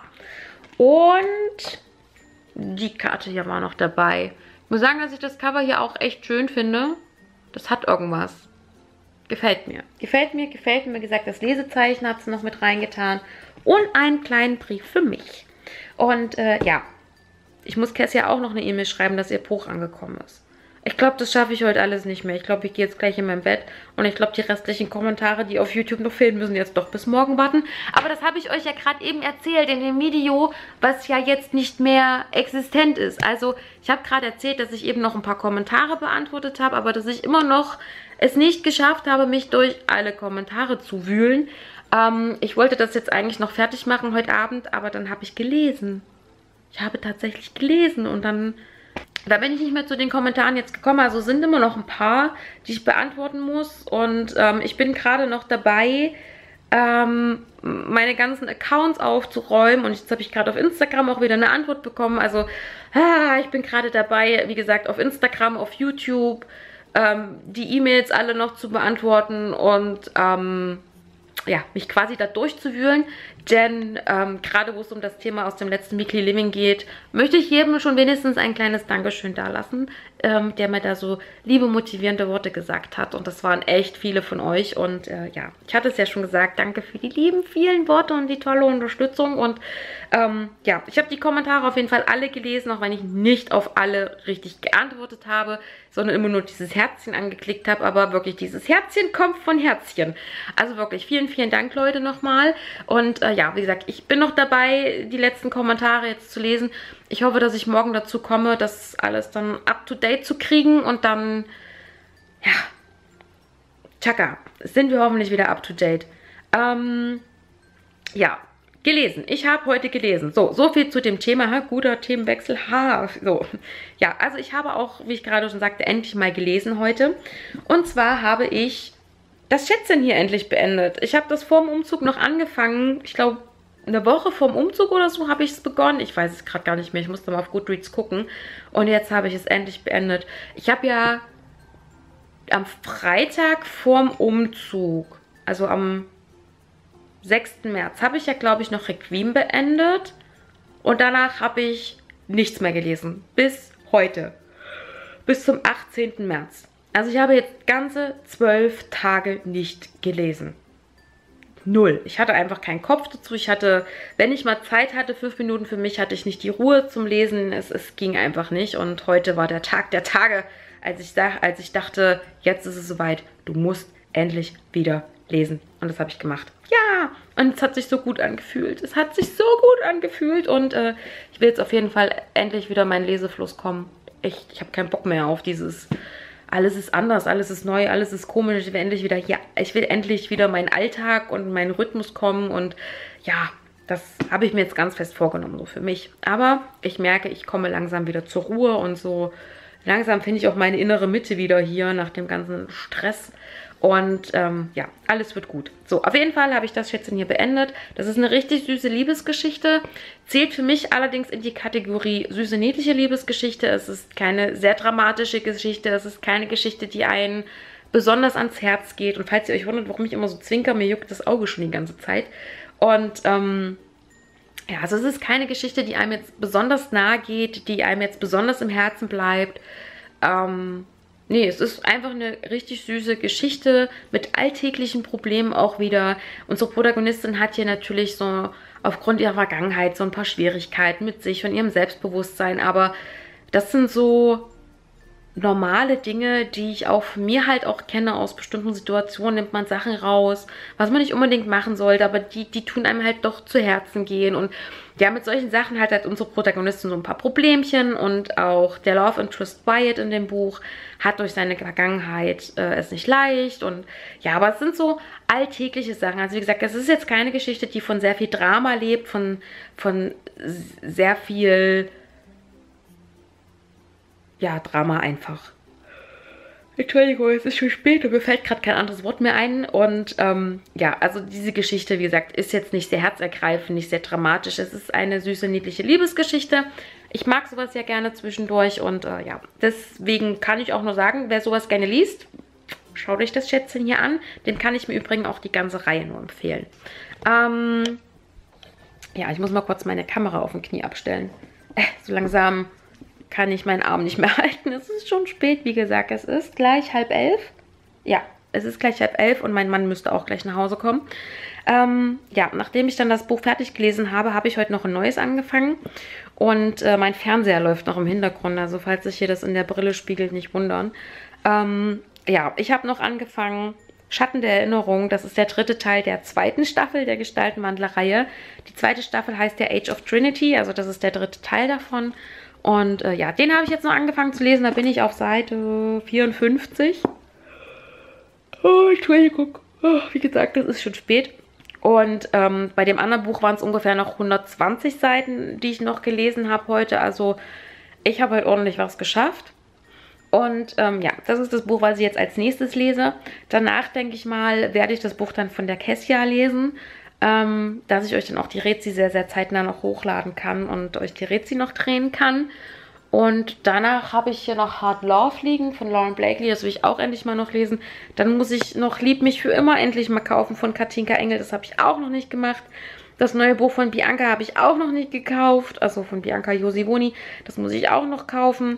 Und die Karte hier war noch dabei. Ich muss sagen, dass ich das Cover hier auch echt schön finde. Das hat irgendwas. Gefällt mir. Gefällt mir, gefällt mir. Wie gesagt, das Lesezeichen hat sie noch mit reingetan. Und einen kleinen Brief für mich. Und ja, ich muss Kessia auch noch eine E-Mail schreiben, dass ihr Buch angekommen ist. Ich glaube, das schaffe ich heute alles nicht mehr. Ich glaube, ich gehe jetzt gleich in mein Bett. Und ich glaube, die restlichen Kommentare, die auf YouTube noch fehlen, müssen jetzt doch bis morgen warten. Aber das habe ich euch ja gerade eben erzählt in dem Video, was ja jetzt nicht mehr existent ist. Also, ich habe gerade erzählt, dass ich eben noch ein paar Kommentare beantwortet habe, aber dass ich immer noch es nicht geschafft habe, mich durch alle Kommentare zu wühlen. Ich wollte das jetzt eigentlich noch fertig machen heute Abend, aber dann habe ich gelesen. Ich habe tatsächlich gelesen und dann... Da bin ich nicht mehr zu den Kommentaren jetzt gekommen. Also sind immer noch ein paar, die ich beantworten muss. Und ich bin gerade noch dabei, meine ganzen Accounts aufzuräumen. Und jetzt habe ich gerade auf Instagram auch wieder eine Antwort bekommen. Also ich bin gerade dabei, wie gesagt, auf Instagram, auf YouTube die E-Mails alle noch zu beantworten. Und ja, mich quasi da durchzuwühlen, denn gerade wo es um das Thema aus dem letzten Weekly Living geht, möchte ich jedem schon wenigstens ein kleines Dankeschön dalassen, der mir da so liebe, motivierende Worte gesagt hat und das waren echt viele von euch und ja, ich hatte es ja schon gesagt, danke für die lieben, vielen Worte und die tolle Unterstützung und ja, ich habe die Kommentare auf jeden Fall alle gelesen, auch wenn ich nicht auf alle richtig geantwortet habe, sondern immer nur dieses Herzchen angeklickt habe, aber wirklich dieses Herzchen kommt von Herzchen. Also wirklich vielen, vielen Dank, Leute, nochmal. Und ja, wie gesagt, ich bin noch dabei, die letzten Kommentare jetzt zu lesen. Ich hoffe, dass ich morgen dazu komme, das alles dann up-to-date zu kriegen und dann, ja, tschakka, sind wir hoffentlich wieder up-to-date. Ja, gelesen. Ich habe heute gelesen. So viel zu dem Thema. Guter Themenwechsel. So. Ja, also ich habe auch, wie ich gerade schon sagte, endlich mal gelesen heute. Und zwar habe ich das Schätzchen hier endlich beendet. Ich habe das vor dem Umzug noch angefangen. Ich glaube, eine Woche vor dem Umzug oder so habe ich es begonnen. Ich weiß es gerade gar nicht mehr. Ich musste mal auf Goodreads gucken. Und jetzt habe ich es endlich beendet. Ich habe ja am Freitag vorm Umzug, also am 6. März, habe ich ja, glaube ich, noch Requiem beendet. Und danach habe ich nichts mehr gelesen. Bis heute. Bis zum 18. März. Also ich habe jetzt ganze 12 Tage nicht gelesen. null. Ich hatte einfach keinen Kopf dazu. Ich hatte, wenn ich mal Zeit hatte, 5 Minuten für mich, hatte ich nicht die Ruhe zum Lesen. Es ging einfach nicht. Und heute war der Tag der Tage, als ich dachte, jetzt ist es soweit. Du musst endlich wieder lesen. Und das habe ich gemacht. Ja! Und es hat sich so gut angefühlt. Es hat sich so gut angefühlt. Und ich will jetzt auf jeden Fall endlich wieder in meinen Lesefluss kommen. Ich habe keinen Bock mehr auf dieses... Alles ist anders, alles ist neu, alles ist komisch. Ich will endlich wieder meinen Alltag und meinen Rhythmus kommen. Und ja, das habe ich mir jetzt ganz fest vorgenommen, so für mich. Aber ich merke, ich komme langsam wieder zur Ruhe und so langsam finde ich auch meine innere Mitte wieder hier nach dem ganzen Stress. Und ja, alles wird gut. So, auf jeden Fall habe ich das Schätzchen hier beendet. Das ist eine richtig süße Liebesgeschichte. Zählt für mich allerdings in die Kategorie süße, niedliche Liebesgeschichte. Es ist keine sehr dramatische Geschichte. Es ist keine Geschichte, die einen besonders ans Herz geht. Und falls ihr euch wundert, warum ich immer so zwinker, mir juckt das Auge schon die ganze Zeit. Und ja, also es ist keine Geschichte, die einem jetzt besonders nahe geht, die einem jetzt besonders im Herzen bleibt. Nee, es ist einfach eine richtig süße Geschichte mit alltäglichen Problemen auch wieder. Unsere Protagonistin hat hier natürlich so aufgrund ihrer Vergangenheit so ein paar Schwierigkeiten mit sich und ihrem Selbstbewusstsein. Aber das sind so normale Dinge, die ich auch von mir halt auch kenne. Aus bestimmten Situationen nimmt man Sachen raus, was man nicht unbedingt machen sollte, aber die tun einem halt doch zu Herzen gehen. Und ja, mit solchen Sachen hat halt unsere Protagonistin so ein paar Problemchen. Und auch der Love Interest Wyatt in dem Buch hat durch seine Vergangenheit es nicht leicht. Und ja, aber es sind so alltägliche Sachen. Also wie gesagt, es ist jetzt keine Geschichte, die von sehr viel Drama lebt, von sehr viel... Ja, Drama einfach. Entschuldigung, es ist schon spät und mir fällt gerade kein anderes Wort mehr ein. Und ja, also diese Geschichte, wie gesagt, ist jetzt nicht sehr herzergreifend, nicht sehr dramatisch. Es ist eine süße, niedliche Liebesgeschichte. Ich mag sowas ja gerne zwischendurch und ja, deswegen kann ich auch nur sagen, wer sowas gerne liest, schaut euch das Schätzchen hier an. Den kann ich mir übrigens auch die ganze Reihe nur empfehlen. Ja, ich muss mal kurz meine Kamera auf dem Knie abstellen. So langsam... kann ich meinen Arm nicht mehr halten. Es ist schon spät, wie gesagt. Es ist gleich 10:30. Ja, es ist gleich 10:30 und mein Mann müsste auch gleich nach Hause kommen. Ja, nachdem ich dann das Buch fertig gelesen habe, habe ich heute noch ein neues angefangen. Und mein Fernseher läuft noch im Hintergrund. Also falls sich hier das in der Brille spiegelt, nicht wundern. Ja, ich habe noch angefangen... Schatten der Erinnerung, das ist der 3. Teil der 2. Staffel der Gestaltenwandler-Reihe. Die 2. Staffel heißt der Age of Trinity, also das ist der 3. Teil davon. Und ja, den habe ich jetzt noch angefangen zu lesen. Da bin ich auf Seite 54. Oh, Entschuldigung. Oh, wie gesagt, das ist schon spät. Und bei dem anderen Buch waren es ungefähr noch 120 Seiten, die ich noch gelesen habe heute. Also ich habe heute ordentlich was geschafft. Und ja, das ist das Buch, was ich jetzt als nächstes lese. Danach, denke ich mal, werde ich das Buch dann von der Kessia lesen. Dass ich euch dann auch die Rezi sehr, sehr zeitnah noch hochladen kann und euch die Rezi noch drehen kann. Und danach habe ich hier noch Hard Love liegen von Lauren Blakely. Das will ich auch endlich mal noch lesen. Dann muss ich noch Lieb mich für immer endlich mal kaufen von Katinka Engel. Das habe ich auch noch nicht gemacht. Das neue Buch von Bianca habe ich auch noch nicht gekauft. Also von Bianca Josivoni. Das muss ich auch noch kaufen.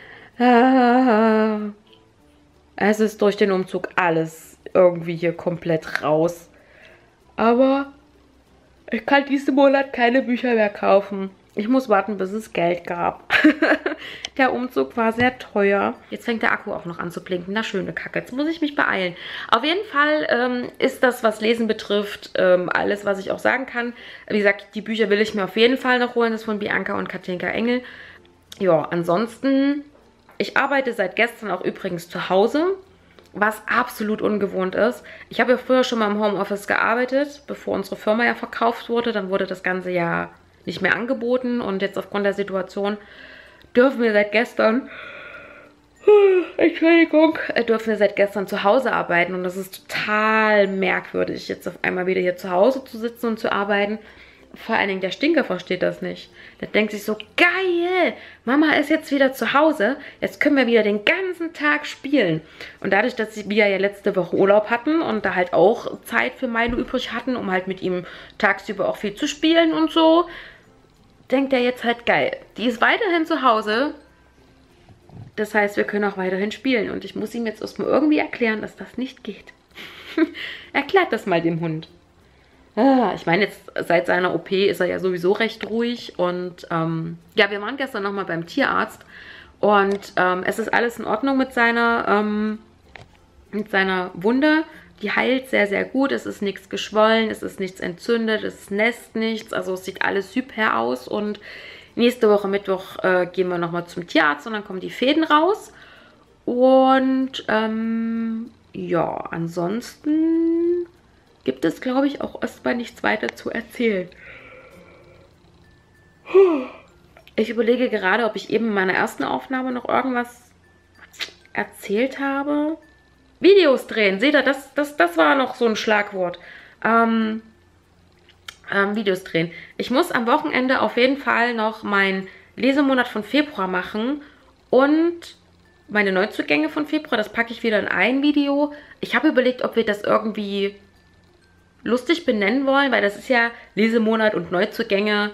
Es ist durch den Umzug alles irgendwie hier komplett raus. Aber ich kann diesen Monat keine Bücher mehr kaufen. Ich muss warten, bis es Geld gab. Der Umzug war sehr teuer. Jetzt fängt der Akku auch noch an zu blinken. Na, schöne Kacke. Jetzt muss ich mich beeilen. Auf jeden Fall ist das, was Lesen betrifft, alles, was ich auch sagen kann. Wie gesagt, die Bücher will ich mir auf jeden Fall noch holen. Das von Bianca und Katinka Engel. Ja, ansonsten, ich arbeite seit gestern auch übrigens zu Hause. Was absolut ungewohnt ist. Ich habe ja früher schon mal im Homeoffice gearbeitet, bevor unsere Firma ja verkauft wurde. Dann wurde das Ganze ja nicht mehr angeboten. Und jetzt aufgrund der Situation dürfen wir seit gestern, dürfen wir seit gestern zu Hause arbeiten. Und das ist total merkwürdig, jetzt auf einmal wieder hier zu Hause zu sitzen und zu arbeiten. Vor allen Dingen der Stinker versteht das nicht. Der denkt sich so, geil, Mama ist jetzt wieder zu Hause, jetzt können wir wieder den ganzen Tag spielen. Und dadurch, dass wir ja letzte Woche Urlaub hatten und da halt auch Zeit für Milo übrig hatten, um halt mit ihm tagsüber auch viel zu spielen und so, denkt er jetzt halt, geil, die ist weiterhin zu Hause, das heißt, wir können auch weiterhin spielen. Und ich muss ihm jetzt erstmal irgendwie erklären, dass das nicht geht. Erklärt das mal dem Hund. Ich meine, jetzt seit seiner OP ist er ja sowieso recht ruhig. Und ja, wir waren gestern nochmal beim Tierarzt. Und es ist alles in Ordnung mit seiner Wunde. Die heilt sehr, sehr gut. Es ist nichts geschwollen, es ist nichts entzündet, es nässt nichts. Also es sieht alles super aus. Und nächste Woche Mittwoch gehen wir nochmal zum Tierarzt und dann kommen die Fäden raus. Und ja, ansonsten gibt es, glaube ich, auch erstmal nichts weiter zu erzählen. Ich überlege gerade, ob ich eben in meiner ersten Aufnahme noch irgendwas erzählt habe. Videos drehen, seht ihr, das war noch so ein Schlagwort. Videos drehen. Ich muss am Wochenende auf jeden Fall noch meinen Lesemonat von Februar machen und meine Neuzugänge von Februar, das packe ich wieder in ein Video. Ich habe überlegt, ob wir das irgendwie lustig benennen wollen, weil das ist ja Lesemonat und Neuzugänge.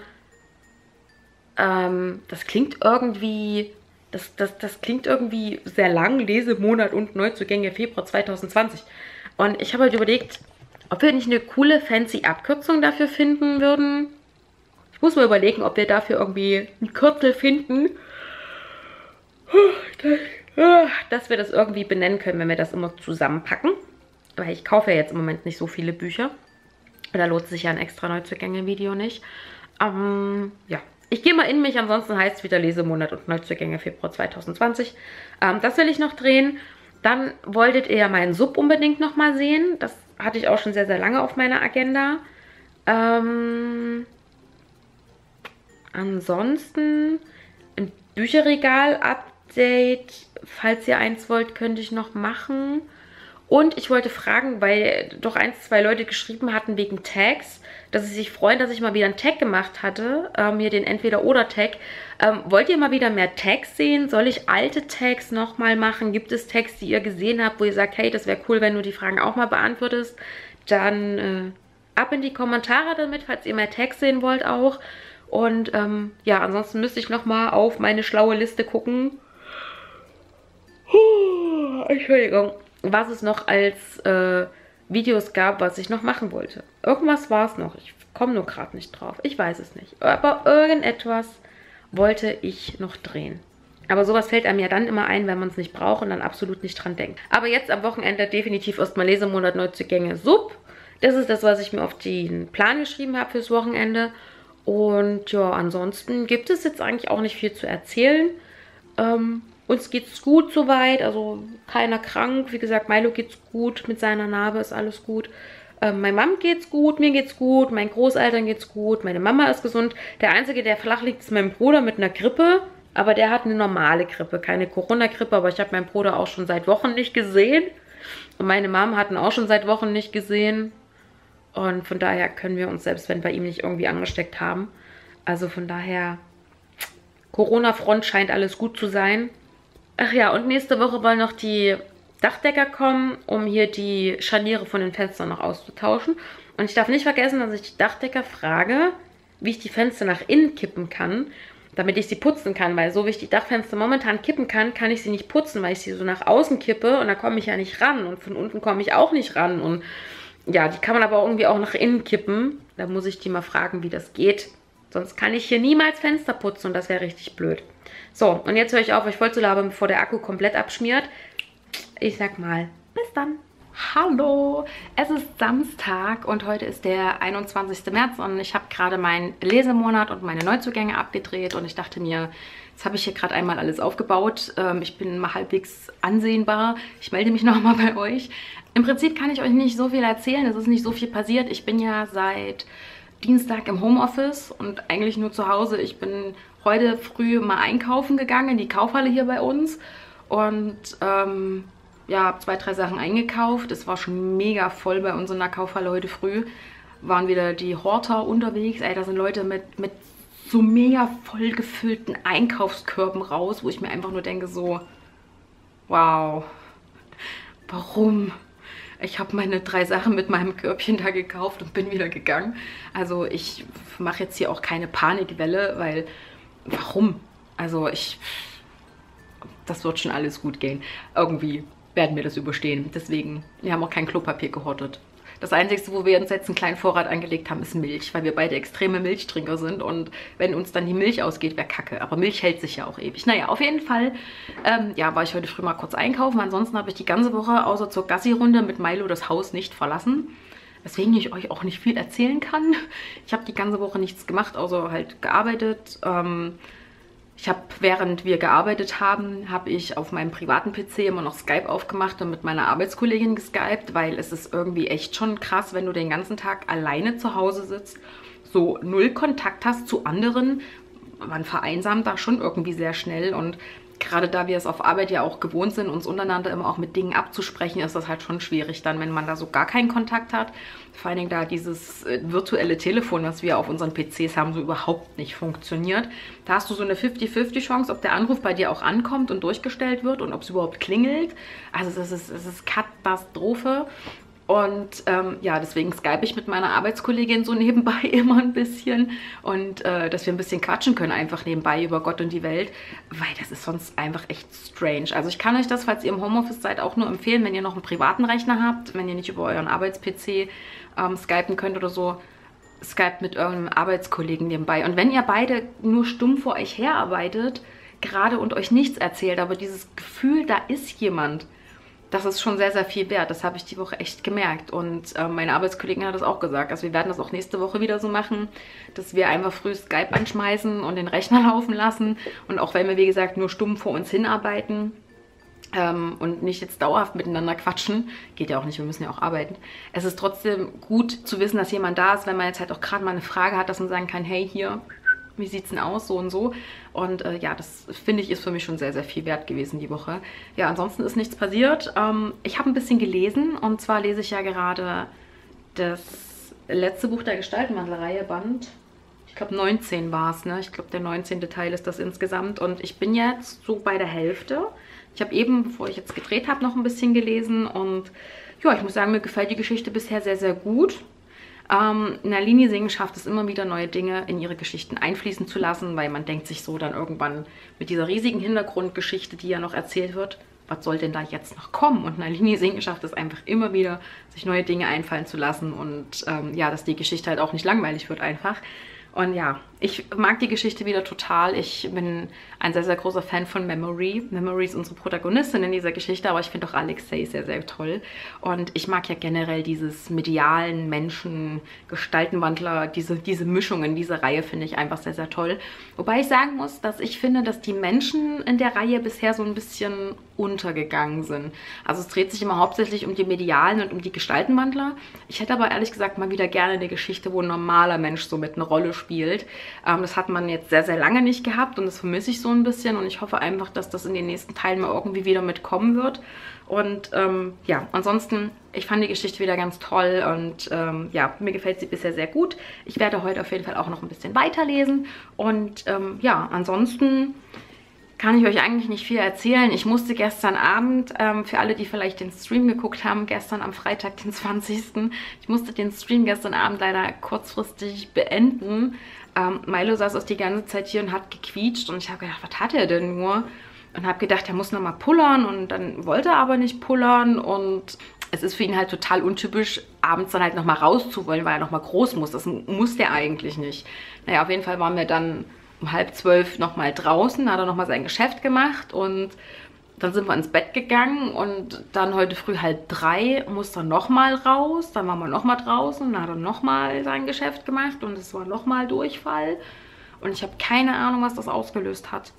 Das klingt irgendwie... Das klingt irgendwie sehr lang, Lesemonat und Neuzugänge Februar 2020. Und ich habe halt überlegt, ob wir nicht eine coole, fancy Abkürzung dafür finden würden. Ich muss mal überlegen, ob wir dafür irgendwie ein Kürzel finden, dass wir das irgendwie benennen können, wenn wir das immer zusammenpacken. Weil ich kaufe ja jetzt im Moment nicht so viele Bücher. Da lohnt sich ja ein extra Neuzugänge-Video nicht. Ja. Ich gehe mal in mich, ansonsten heißt es wieder Lesemonat und Neuzugänge Februar 2020. Das will ich noch drehen. Dann wolltet ihr ja meinen Sub unbedingt nochmal sehen. Das hatte ich auch schon sehr, sehr lange auf meiner Agenda. Ansonsten ein Bücherregal-Update, falls ihr eins wollt, könnte ich noch machen. Und ich wollte fragen, weil doch 1, 2 Leute geschrieben hatten wegen Tags, dass sie sich freuen, dass ich mal wieder einen Tag gemacht hatte, hier den Entweder-Oder-Tag. Wollt ihr mal wieder mehr Tags sehen? Soll ich alte Tags nochmal machen? Gibt es Tags, die ihr gesehen habt, wo ihr sagt, hey, das wäre cool, wenn du die Fragen auch mal beantwortest? Dann ab in die Kommentare damit, falls ihr mehr Tags sehen wollt auch. Und ja, ansonsten müsste ich nochmal auf meine schlaue Liste gucken. Entschuldigung. Was es noch als Videos gab, was ich noch machen wollte. Irgendwas war es noch. Ich komme nur gerade nicht drauf. Ich weiß es nicht. Aber irgendetwas wollte ich noch drehen. Aber sowas fällt einem ja dann immer ein, wenn man es nicht braucht und dann absolut nicht dran denkt. Aber jetzt am Wochenende definitiv erstmal Lesemonat Neuzugänge Sub. Das ist das, was ich mir auf den Plan geschrieben habe fürs Wochenende. Und ja, ansonsten gibt es jetzt eigentlich auch nicht viel zu erzählen. Uns geht's gut soweit, also keiner krank. Wie gesagt, Milo geht's gut, mit seiner Narbe ist alles gut. Meiner Mom geht's gut, mir geht's gut, meinen Großeltern geht's gut, meine Mama ist gesund. Der Einzige, der flach liegt, ist mein Bruder mit einer Grippe. Aber der hat eine normale Grippe, keine Corona-Grippe. Aber ich habe meinen Bruder auch schon seit Wochen nicht gesehen. Und meine Mom hat ihn auch schon seit Wochen nicht gesehen. Und von daher können wir uns, selbst wenn bei ihm nicht irgendwie angesteckt haben. Also von daher, Corona-Front scheint alles gut zu sein. Ach ja, und nächste Woche wollen noch die Dachdecker kommen, um hier die Scharniere von den Fenstern noch auszutauschen. Und ich darf nicht vergessen, dass ich die Dachdecker frage, wie ich die Fenster nach innen kippen kann, damit ich sie putzen kann. Weil so wie ich die Dachfenster momentan kippen kann, kann ich sie nicht putzen, weil ich sie so nach außen kippe und da komme ich ja nicht ran. Und von unten komme ich auch nicht ran. Und ja, die kann man aber irgendwie auch nach innen kippen. Da muss ich die mal fragen, wie das geht. Sonst kann ich hier niemals Fenster putzen und das wäre richtig blöd. So, und jetzt höre ich auf, euch voll zu labern, bevor der Akku komplett abschmiert. Ich sag mal, bis dann. Hallo, es ist Samstag und heute ist der 21. März und ich habe gerade meinen Lesemonat und meine Neuzugänge abgedreht und ich dachte mir, jetzt habe ich hier gerade einmal alles aufgebaut. Ich bin mal halbwegs ansehnbar. Ich melde mich nochmal bei euch. Im Prinzip kann ich euch nicht so viel erzählen, es ist nicht so viel passiert. Ich bin ja seit Dienstag im Homeoffice und eigentlich nur zu Hause. Ich bin heute früh mal einkaufen gegangen in die Kaufhalle hier bei uns und ja, habe 2, 3 Sachen eingekauft. Es war schon mega voll bei uns in der Kaufhalle heute früh. Waren wieder die Horter unterwegs. Ey, da sind Leute mit so mega voll gefüllten Einkaufskörben raus, wo ich mir einfach nur denke so, wow, warum? Ich habe meine 3 Sachen mit meinem Körbchen da gekauft und bin wieder gegangen. Also ich mache jetzt hier auch keine Panikwelle, weil, warum? Also das wird schon alles gut gehen. Irgendwie werden wir das überstehen. Deswegen, wir haben auch kein Klopapier gehortet. Das Einzige, wo wir uns jetzt einen kleinen Vorrat angelegt haben, ist Milch, weil wir beide extreme Milchtrinker sind und wenn uns dann die Milch ausgeht, wäre Kacke. Aber Milch hält sich ja auch ewig. Naja, auf jeden Fall ja, war ich heute früh mal kurz einkaufen. Ansonsten habe ich die ganze Woche außer zur Gassi-Runde mit Milo das Haus nicht verlassen. Weswegen ich euch auch nicht viel erzählen kann. Ich habe die ganze Woche nichts gemacht, außer halt gearbeitet. Ich habe, während wir gearbeitet haben, habe ich auf meinem privaten PC immer noch Skype aufgemacht und mit meiner Arbeitskollegin geskypt, weil es ist irgendwie echt schon krass, wenn du den ganzen Tag alleine zu Hause sitzt, so null Kontakt hast zu anderen. Man vereinsamt da schon irgendwie sehr schnell und gerade da wir es auf Arbeit ja auch gewohnt sind, uns untereinander immer auch mit Dingen abzusprechen, ist das halt schon schwierig dann, wenn man da so gar keinen Kontakt hat. Vor allen Dingen da dieses virtuelle Telefon, was wir auf unseren PCs haben, so überhaupt nicht funktioniert. Da hast du so eine 50-50 Chance, ob der Anruf bei dir auch ankommt und durchgestellt wird und ob es überhaupt klingelt. Also es ist Katastrophe. Und ja, deswegen skype ich mit meiner Arbeitskollegin so nebenbei immer ein bisschen und dass wir ein bisschen quatschen können einfach nebenbei über Gott und die Welt, weil das ist sonst einfach echt strange. Also ich kann euch das, falls ihr im Homeoffice seid, auch nur empfehlen, wenn ihr noch einen privaten Rechner habt, wenn ihr nicht über euren Arbeits-PC skypen könnt oder so, skypt mit eurem Arbeitskollegen nebenbei. Und wenn ihr beide nur stumm vor euch herarbeitet, gerade und euch nichts erzählt, aber dieses Gefühl, da ist jemand, das ist schon sehr, sehr viel wert. Das habe ich die Woche echt gemerkt. Und meine Arbeitskollegin hat das auch gesagt. Also wir werden das auch nächste Woche wieder so machen, dass wir einfach früh Skype anschmeißen und den Rechner laufen lassen. Und auch wenn wir, wie gesagt, nur stumm vor uns hinarbeiten und nicht jetzt dauerhaft miteinander quatschen, geht ja auch nicht, wir müssen ja auch arbeiten. Es ist trotzdem gut zu wissen, dass jemand da ist, wenn man jetzt halt auch gerade mal eine Frage hat, dass man sagen kann, hey, hier, wie sieht es denn aus, so und so. Und ja, das finde ich ist für mich schon sehr, sehr viel wert gewesen die Woche. Ja, ansonsten ist nichts passiert. Ich habe ein bisschen gelesen und zwar lese ich ja gerade das letzte Buch der Gestaltenwandlerreihe, Band, ich glaube 19 war es, ne? Ich glaube der 19. Teil ist das insgesamt und ich bin jetzt so bei der Hälfte. Ich habe eben, bevor ich jetzt gedreht habe, noch ein bisschen gelesen und ja, ich muss sagen, mir gefällt die Geschichte bisher sehr, sehr gut. Nalini Singh schafft es immer wieder, neue Dinge in ihre Geschichten einfließen zu lassen, weil man denkt sich so dann irgendwann mit dieser riesigen Hintergrundgeschichte, die ja noch erzählt wird, was soll denn da jetzt noch kommen? Und Nalini Singh schafft es einfach immer wieder, sich neue Dinge einfallen zu lassen und ja, dass die Geschichte halt auch nicht langweilig wird einfach. Und ja, ich mag die Geschichte wieder total. Ich bin ein sehr, sehr großer Fan von Memory. Memory ist unsere Protagonistin in dieser Geschichte, aber ich finde auch Alexei sehr, sehr toll. Und ich mag ja generell dieses medialen Menschen, Gestaltenwandler, diese Mischung in dieser Reihe finde ich einfach sehr, sehr toll. Wobei ich sagen muss, dass ich finde, dass die Menschen in der Reihe bisher so ein bisschen untergegangen sind. Also es dreht sich immer hauptsächlich um die Medialen und um die Gestaltenwandler. Ich hätte aber ehrlich gesagt mal wieder gerne eine Geschichte, wo ein normaler Mensch so mit eine Rolle spielt. Das hat man jetzt sehr, sehr lange nicht gehabt und das vermisse ich so ein bisschen und ich hoffe einfach, dass das in den nächsten Teilen mal irgendwie wieder mitkommen wird. Und ja, ansonsten, ich fand die Geschichte wieder ganz toll und ja, mir gefällt sie bisher sehr gut. Ich werde heute auf jeden Fall auch noch ein bisschen weiterlesen und ja, ansonsten kann ich euch eigentlich nicht viel erzählen. Ich musste gestern Abend, für alle, die vielleicht den Stream geguckt haben, gestern am Freitag, den 20. Ich musste den Stream gestern Abend leider kurzfristig beenden. Milo saß auch die ganze Zeit hier und hat gequietscht und ich habe gedacht, was hat er denn nur? Und habe gedacht, er muss nochmal pullern und dann wollte er aber nicht pullern und es ist für ihn halt total untypisch, abends dann halt nochmal rauszuwollen, weil er nochmal groß muss. Das muss der eigentlich nicht. Naja, auf jeden Fall waren wir dann um 11:30 nochmal draußen, hat er nochmal sein Geschäft gemacht und dann sind wir ins Bett gegangen und dann heute früh 2:30 musste er nochmal raus, dann waren wir nochmal draußen, dann hat er nochmal sein Geschäft gemacht und es war nochmal Durchfall und ich habe keine Ahnung, was das ausgelöst hat.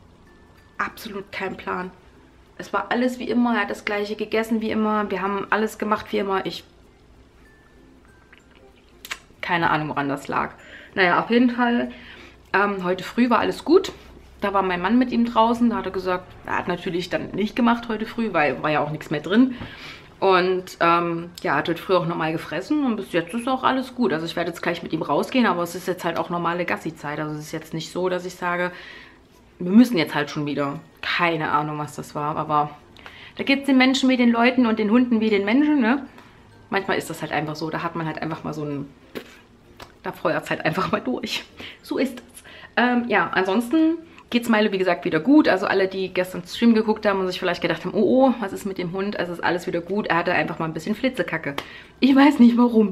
Absolut kein Plan. Es war alles wie immer, er hat das gleiche gegessen wie immer, wir haben alles gemacht wie immer, keine Ahnung, woran das lag. Naja, auf jeden Fall, heute früh war alles gut. Da war mein Mann mit ihm draußen, da hat er gesagt, er hat natürlich dann nicht gemacht heute früh, weil war ja auch nichts mehr drin. Und ja, hat heute früh auch normal gefressen und bis jetzt ist auch alles gut. Also ich werde jetzt gleich mit ihm rausgehen, aber es ist jetzt halt auch normale Gassi-Zeit. Also es ist jetzt nicht so, dass ich sage, wir müssen jetzt halt schon wieder. Keine Ahnung, was das war, aber da gibt es den Menschen wie den Leuten und den Hunden wie den Menschen, ne? Manchmal ist das halt einfach so, da hat man halt einfach mal so ein, da feuert es halt einfach mal durch. So ist es. Ja, ansonsten geht's Milo, wie gesagt, wieder gut. Also alle, die gestern Stream geguckt haben und sich vielleicht gedacht haben, oh, was ist mit dem Hund? Also ist alles wieder gut. Er hatte einfach mal ein bisschen Flitzekacke. Ich weiß nicht warum.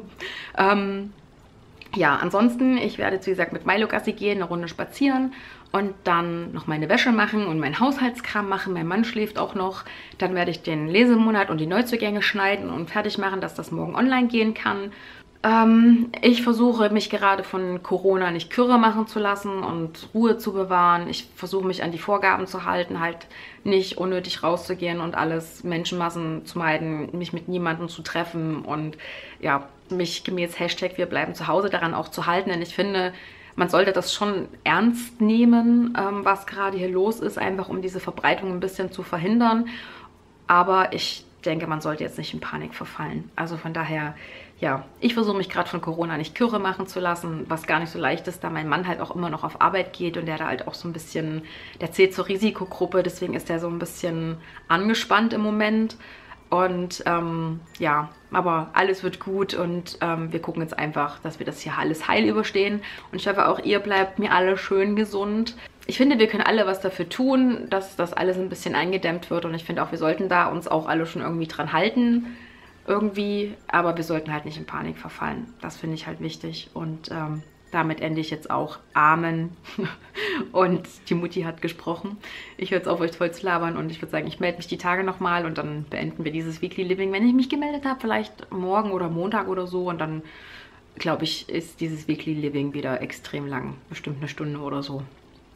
Ja, ansonsten, ich werde jetzt, wie gesagt, mit Milo Gassi gehen, eine Runde spazieren und dann noch meine Wäsche machen und meinen Haushaltskram machen. Mein Mann schläft auch noch. Dann werde ich den Lesemonat und die Neuzugänge schneiden und fertig machen, dass das morgen online gehen kann. Ich versuche mich gerade von Corona nicht kirre machen zu lassen und Ruhe zu bewahren. Ich versuche mich an die Vorgaben zu halten, halt nicht unnötig rauszugehen und alles, Menschenmassen zu meiden, mich mit niemandem zu treffen und ja, mich gemäß Hashtag wir bleiben zu Hause daran auch zu halten, denn ich finde, man sollte das schon ernst nehmen, was gerade hier los ist, einfach um diese Verbreitung ein bisschen zu verhindern. Aber ich denke, man sollte jetzt nicht in Panik verfallen. Also von daher, ja, ich versuche mich gerade von Corona nicht kirre machen zu lassen, was gar nicht so leicht ist, da mein Mann halt auch immer noch auf Arbeit geht und der da halt auch so ein bisschen, der zählt zur Risikogruppe, deswegen ist der so ein bisschen angespannt im Moment. Und ja, aber alles wird gut und wir gucken jetzt einfach, dass wir das hier alles heil überstehen. Und ich hoffe auch, ihr bleibt mir alle schön gesund. Ich finde, wir können alle was dafür tun, dass das alles ein bisschen eingedämmt wird. Und ich finde auch, wir sollten da uns auch alle schon irgendwie dran halten. Irgendwie. Aber wir sollten halt nicht in Panik verfallen. Das finde ich halt wichtig. Und damit ende ich jetzt auch. Amen. Und die Mutti hat gesprochen. Ich höre jetzt auf, euch voll zu labern und ich würde sagen, ich melde mich die Tage nochmal und dann beenden wir dieses Weekly Living. Wenn ich mich gemeldet habe, vielleicht morgen oder Montag oder so und dann, glaube ich, ist dieses Weekly Living wieder extrem lang. Bestimmt eine Stunde oder so.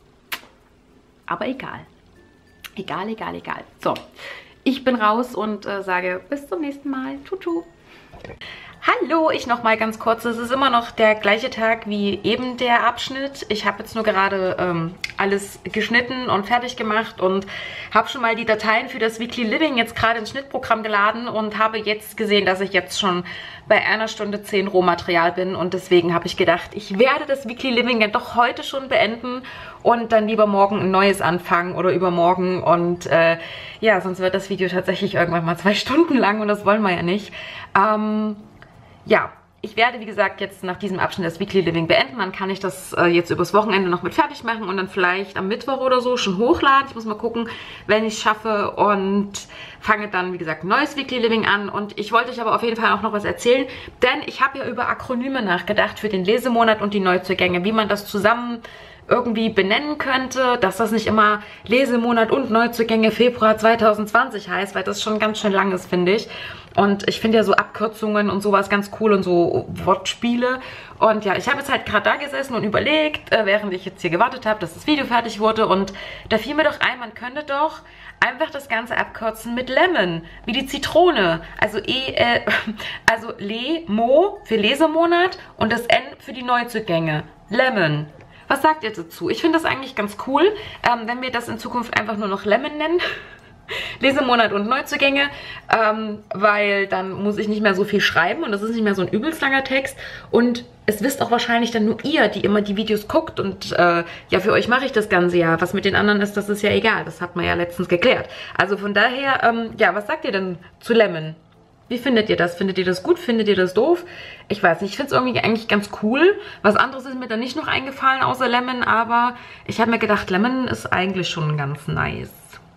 Aber egal. Egal, egal, egal. So, ich bin raus und sage bis zum nächsten Mal. Tutu. Hallo, ich noch mal ganz kurz. Es ist immer noch der gleiche Tag wie eben der Abschnitt. Ich habe jetzt nur gerade alles geschnitten und fertig gemacht und habe schon mal die Dateien für das Weekly Living jetzt gerade ins Schnittprogramm geladen und habe jetzt gesehen, dass ich jetzt schon bei 1 Stunde 10 Rohmaterial bin und deswegen habe ich gedacht, ich werde das Weekly Living ja doch heute schon beenden und dann lieber morgen ein neues anfangen oder übermorgen und ja, sonst wird das Video tatsächlich irgendwann mal 2 Stunden lang und das wollen wir ja nicht. Ja, ich werde, wie gesagt, jetzt nach diesem Abschnitt das Weekly Living beenden. Dann kann ich das jetzt übers Wochenende noch mit fertig machen und dann vielleicht am Mittwoch oder so schon hochladen. Ich muss mal gucken, wenn ich es schaffe und fange dann, wie gesagt, ein neues Weekly Living an. Und ich wollte euch aber auf jeden Fall auch noch was erzählen, denn ich habe ja über Akronyme nachgedacht für den Lesemonat und die Neuzugänge, wie man das zusammen irgendwie benennen könnte, dass das nicht immer Lesemonat und Neuzugänge Februar 2020 heißt, weil das schon ganz schön lang ist, finde ich. Und ich finde ja so Abkürzungen und sowas ganz cool und so Wortspiele. Und ja, ich habe jetzt halt gerade da gesessen und überlegt, während ich jetzt hier gewartet habe, dass das Video fertig wurde. Und da fiel mir doch ein, man könnte doch einfach das Ganze abkürzen mit Lemon, wie die Zitrone. Also also Le-Mo für Lesemonat und das N für die Neuzugänge. Lemon. Was sagt ihr dazu? Ich finde das eigentlich ganz cool, wenn wir das in Zukunft einfach nur noch Lemon nennen. Lesemonat und Neuzugänge, weil dann muss ich nicht mehr so viel schreiben und das ist nicht mehr so ein übelst langer Text und es wisst auch wahrscheinlich dann nur ihr, die immer die Videos guckt und ja, für euch mache ich das Ganze ja. Was mit den anderen ist, das ist ja egal, das hat man ja letztens geklärt. Also von daher, ja, was sagt ihr denn zu Lemon? Wie findet ihr das? Findet ihr das gut? Findet ihr das doof? Ich weiß nicht, ich finde es irgendwie eigentlich ganz cool. Was anderes ist mir dann nicht noch eingefallen außer Lemon, aber ich habe mir gedacht, Lemon ist eigentlich schon ganz nice.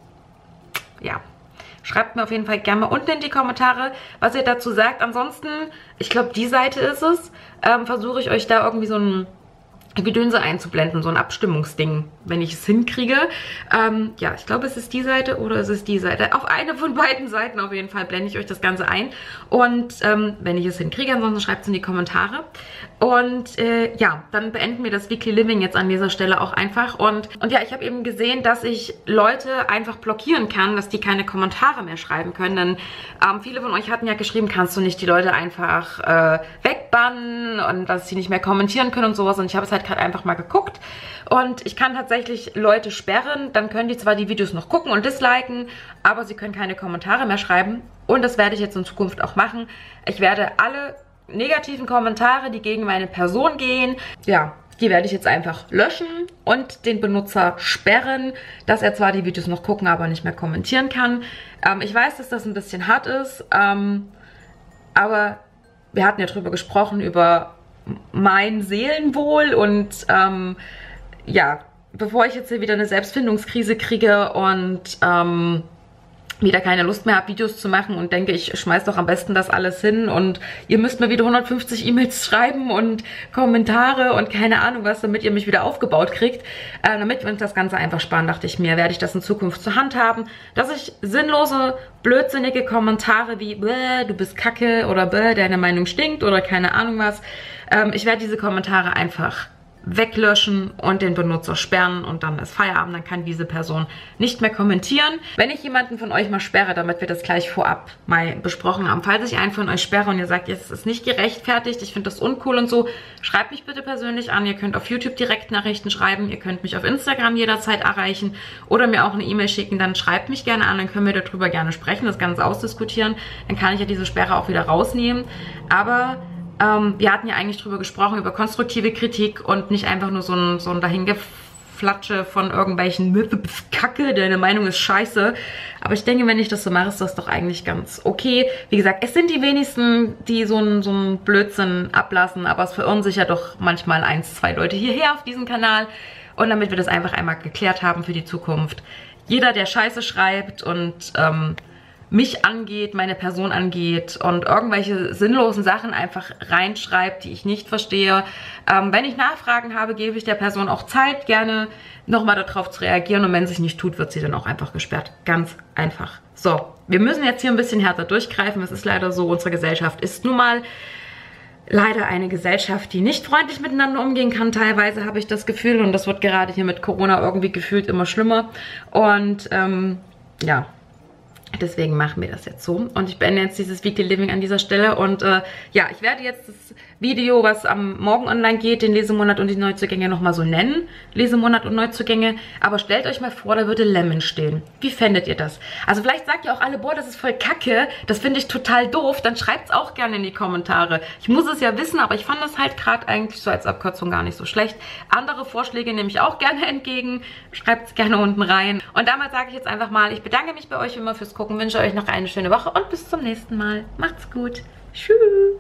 Ja, schreibt mir auf jeden Fall gerne mal unten in die Kommentare, was ihr dazu sagt. Ansonsten, ich glaube, die Seite ist es. Versuche ich euch da irgendwie so ein Gedönse einzublenden, so ein Abstimmungsding, wenn ich es hinkriege. Ja, ich glaube, es ist die Seite oder es ist die Seite. Auf eine von beiden Seiten auf jeden Fall blende ich euch das Ganze ein. Und wenn ich es hinkriege, ansonsten schreibt es in die Kommentare. Und ja, dann beenden wir das Weekly Living jetzt an dieser Stelle auch einfach. Und ja, ich habe eben gesehen, dass ich Leute einfach blockieren kann, dass die keine Kommentare mehr schreiben können. Denn viele von euch hatten ja geschrieben, kannst du nicht die Leute einfach wegbannen und dass sie nicht mehr kommentieren können und sowas. Und ich habe es halt gerade einfach mal geguckt. Und ich kann tatsächlich Leute sperren. Dann können die zwar die Videos noch gucken und disliken, aber sie können keine Kommentare mehr schreiben. Und das werde ich jetzt in Zukunft auch machen. Ich werde alle negativen Kommentare, die gegen meine Person gehen, ja, die werde ich jetzt einfach löschen und den Benutzer sperren, dass er zwar die Videos noch gucken, aber nicht mehr kommentieren kann. Ich weiß, dass das ein bisschen hart ist, aber wir hatten ja drüber gesprochen, über mein Seelenwohl und ja, bevor ich jetzt hier wieder eine Selbstfindungskrise kriege und wieder keine Lust mehr habe, Videos zu machen und denke, ich schmeiß doch am besten das alles hin und ihr müsst mir wieder 150 E-Mails schreiben und Kommentare und keine Ahnung was, damit ihr mich wieder aufgebaut kriegt. Damit wir uns das Ganze einfach sparen, dachte ich mir, werde ich das in Zukunft zur Hand haben, dass ich sinnlose, blödsinnige Kommentare wie bäh, du bist kacke oder bäh, deine Meinung stinkt oder keine Ahnung was, ich werde diese Kommentare einfach weglöschen und den Benutzer sperren und dann ist Feierabend, dann kann diese Person nicht mehr kommentieren. Wenn ich jemanden von euch mal sperre, damit wir das gleich vorab mal besprochen haben, falls ich einen von euch sperre und ihr sagt, jetzt ist es nicht gerechtfertigt, ich finde das uncool und so, schreibt mich bitte persönlich an. Ihr könnt auf YouTube Direktnachrichten schreiben, ihr könnt mich auf Instagram jederzeit erreichen oder mir auch eine E-Mail schicken, dann schreibt mich gerne an, dann können wir darüber gerne sprechen, das Ganze ausdiskutieren, dann kann ich ja diese Sperre auch wieder rausnehmen, aber wir hatten ja eigentlich drüber gesprochen, über konstruktive Kritik und nicht einfach nur so ein Dahingeflatsche von irgendwelchen Kacke, deine Meinung ist scheiße. Aber ich denke, wenn ich das so mache, ist das doch eigentlich ganz okay. Wie gesagt, es sind die wenigsten, die so einen Blödsinn ablassen, aber es verunsichert doch manchmal 1, 2 Leute hierher auf diesem Kanal. Und damit wir das einfach einmal geklärt haben für die Zukunft. Jeder, der Scheiße schreibt und mich angeht, meine Person angeht und irgendwelche sinnlosen Sachen einfach reinschreibt, die ich nicht verstehe. Wenn ich Nachfragen habe, gebe ich der Person auch Zeit, gerne nochmal darauf zu reagieren und wenn es sich nicht tut, wird sie dann auch einfach gesperrt. Ganz einfach. So, wir müssen jetzt hier ein bisschen härter durchgreifen. Es ist leider so, unsere Gesellschaft ist nun mal leider eine Gesellschaft, die nicht freundlich miteinander umgehen kann. Teilweise habe ich das Gefühl und das wird gerade hier mit Corona irgendwie gefühlt immer schlimmer. Und ja, deswegen machen wir das jetzt so. Und ich beende jetzt dieses Weekly Living an dieser Stelle. Und ja, ich werde jetzt das Video, was am Morgen online geht, den Lesemonat und die Neuzugänge nochmal so nennen. Lesemonat und Neuzugänge. Aber stellt euch mal vor, da würde Lemon stehen. Wie fändet ihr das? Also vielleicht sagt ihr auch alle, boah, das ist voll kacke. Das finde ich total doof. Dann schreibt es auch gerne in die Kommentare. Ich muss es ja wissen, aber ich fand das halt gerade eigentlich so als Abkürzung gar nicht so schlecht. Andere Vorschläge nehme ich auch gerne entgegen. Schreibt es gerne unten rein. Und damit sage ich jetzt einfach mal, ich bedanke mich bei euch immer fürs Gucken, wünsche euch noch eine schöne Woche und bis zum nächsten Mal. Macht's gut. Tschüss.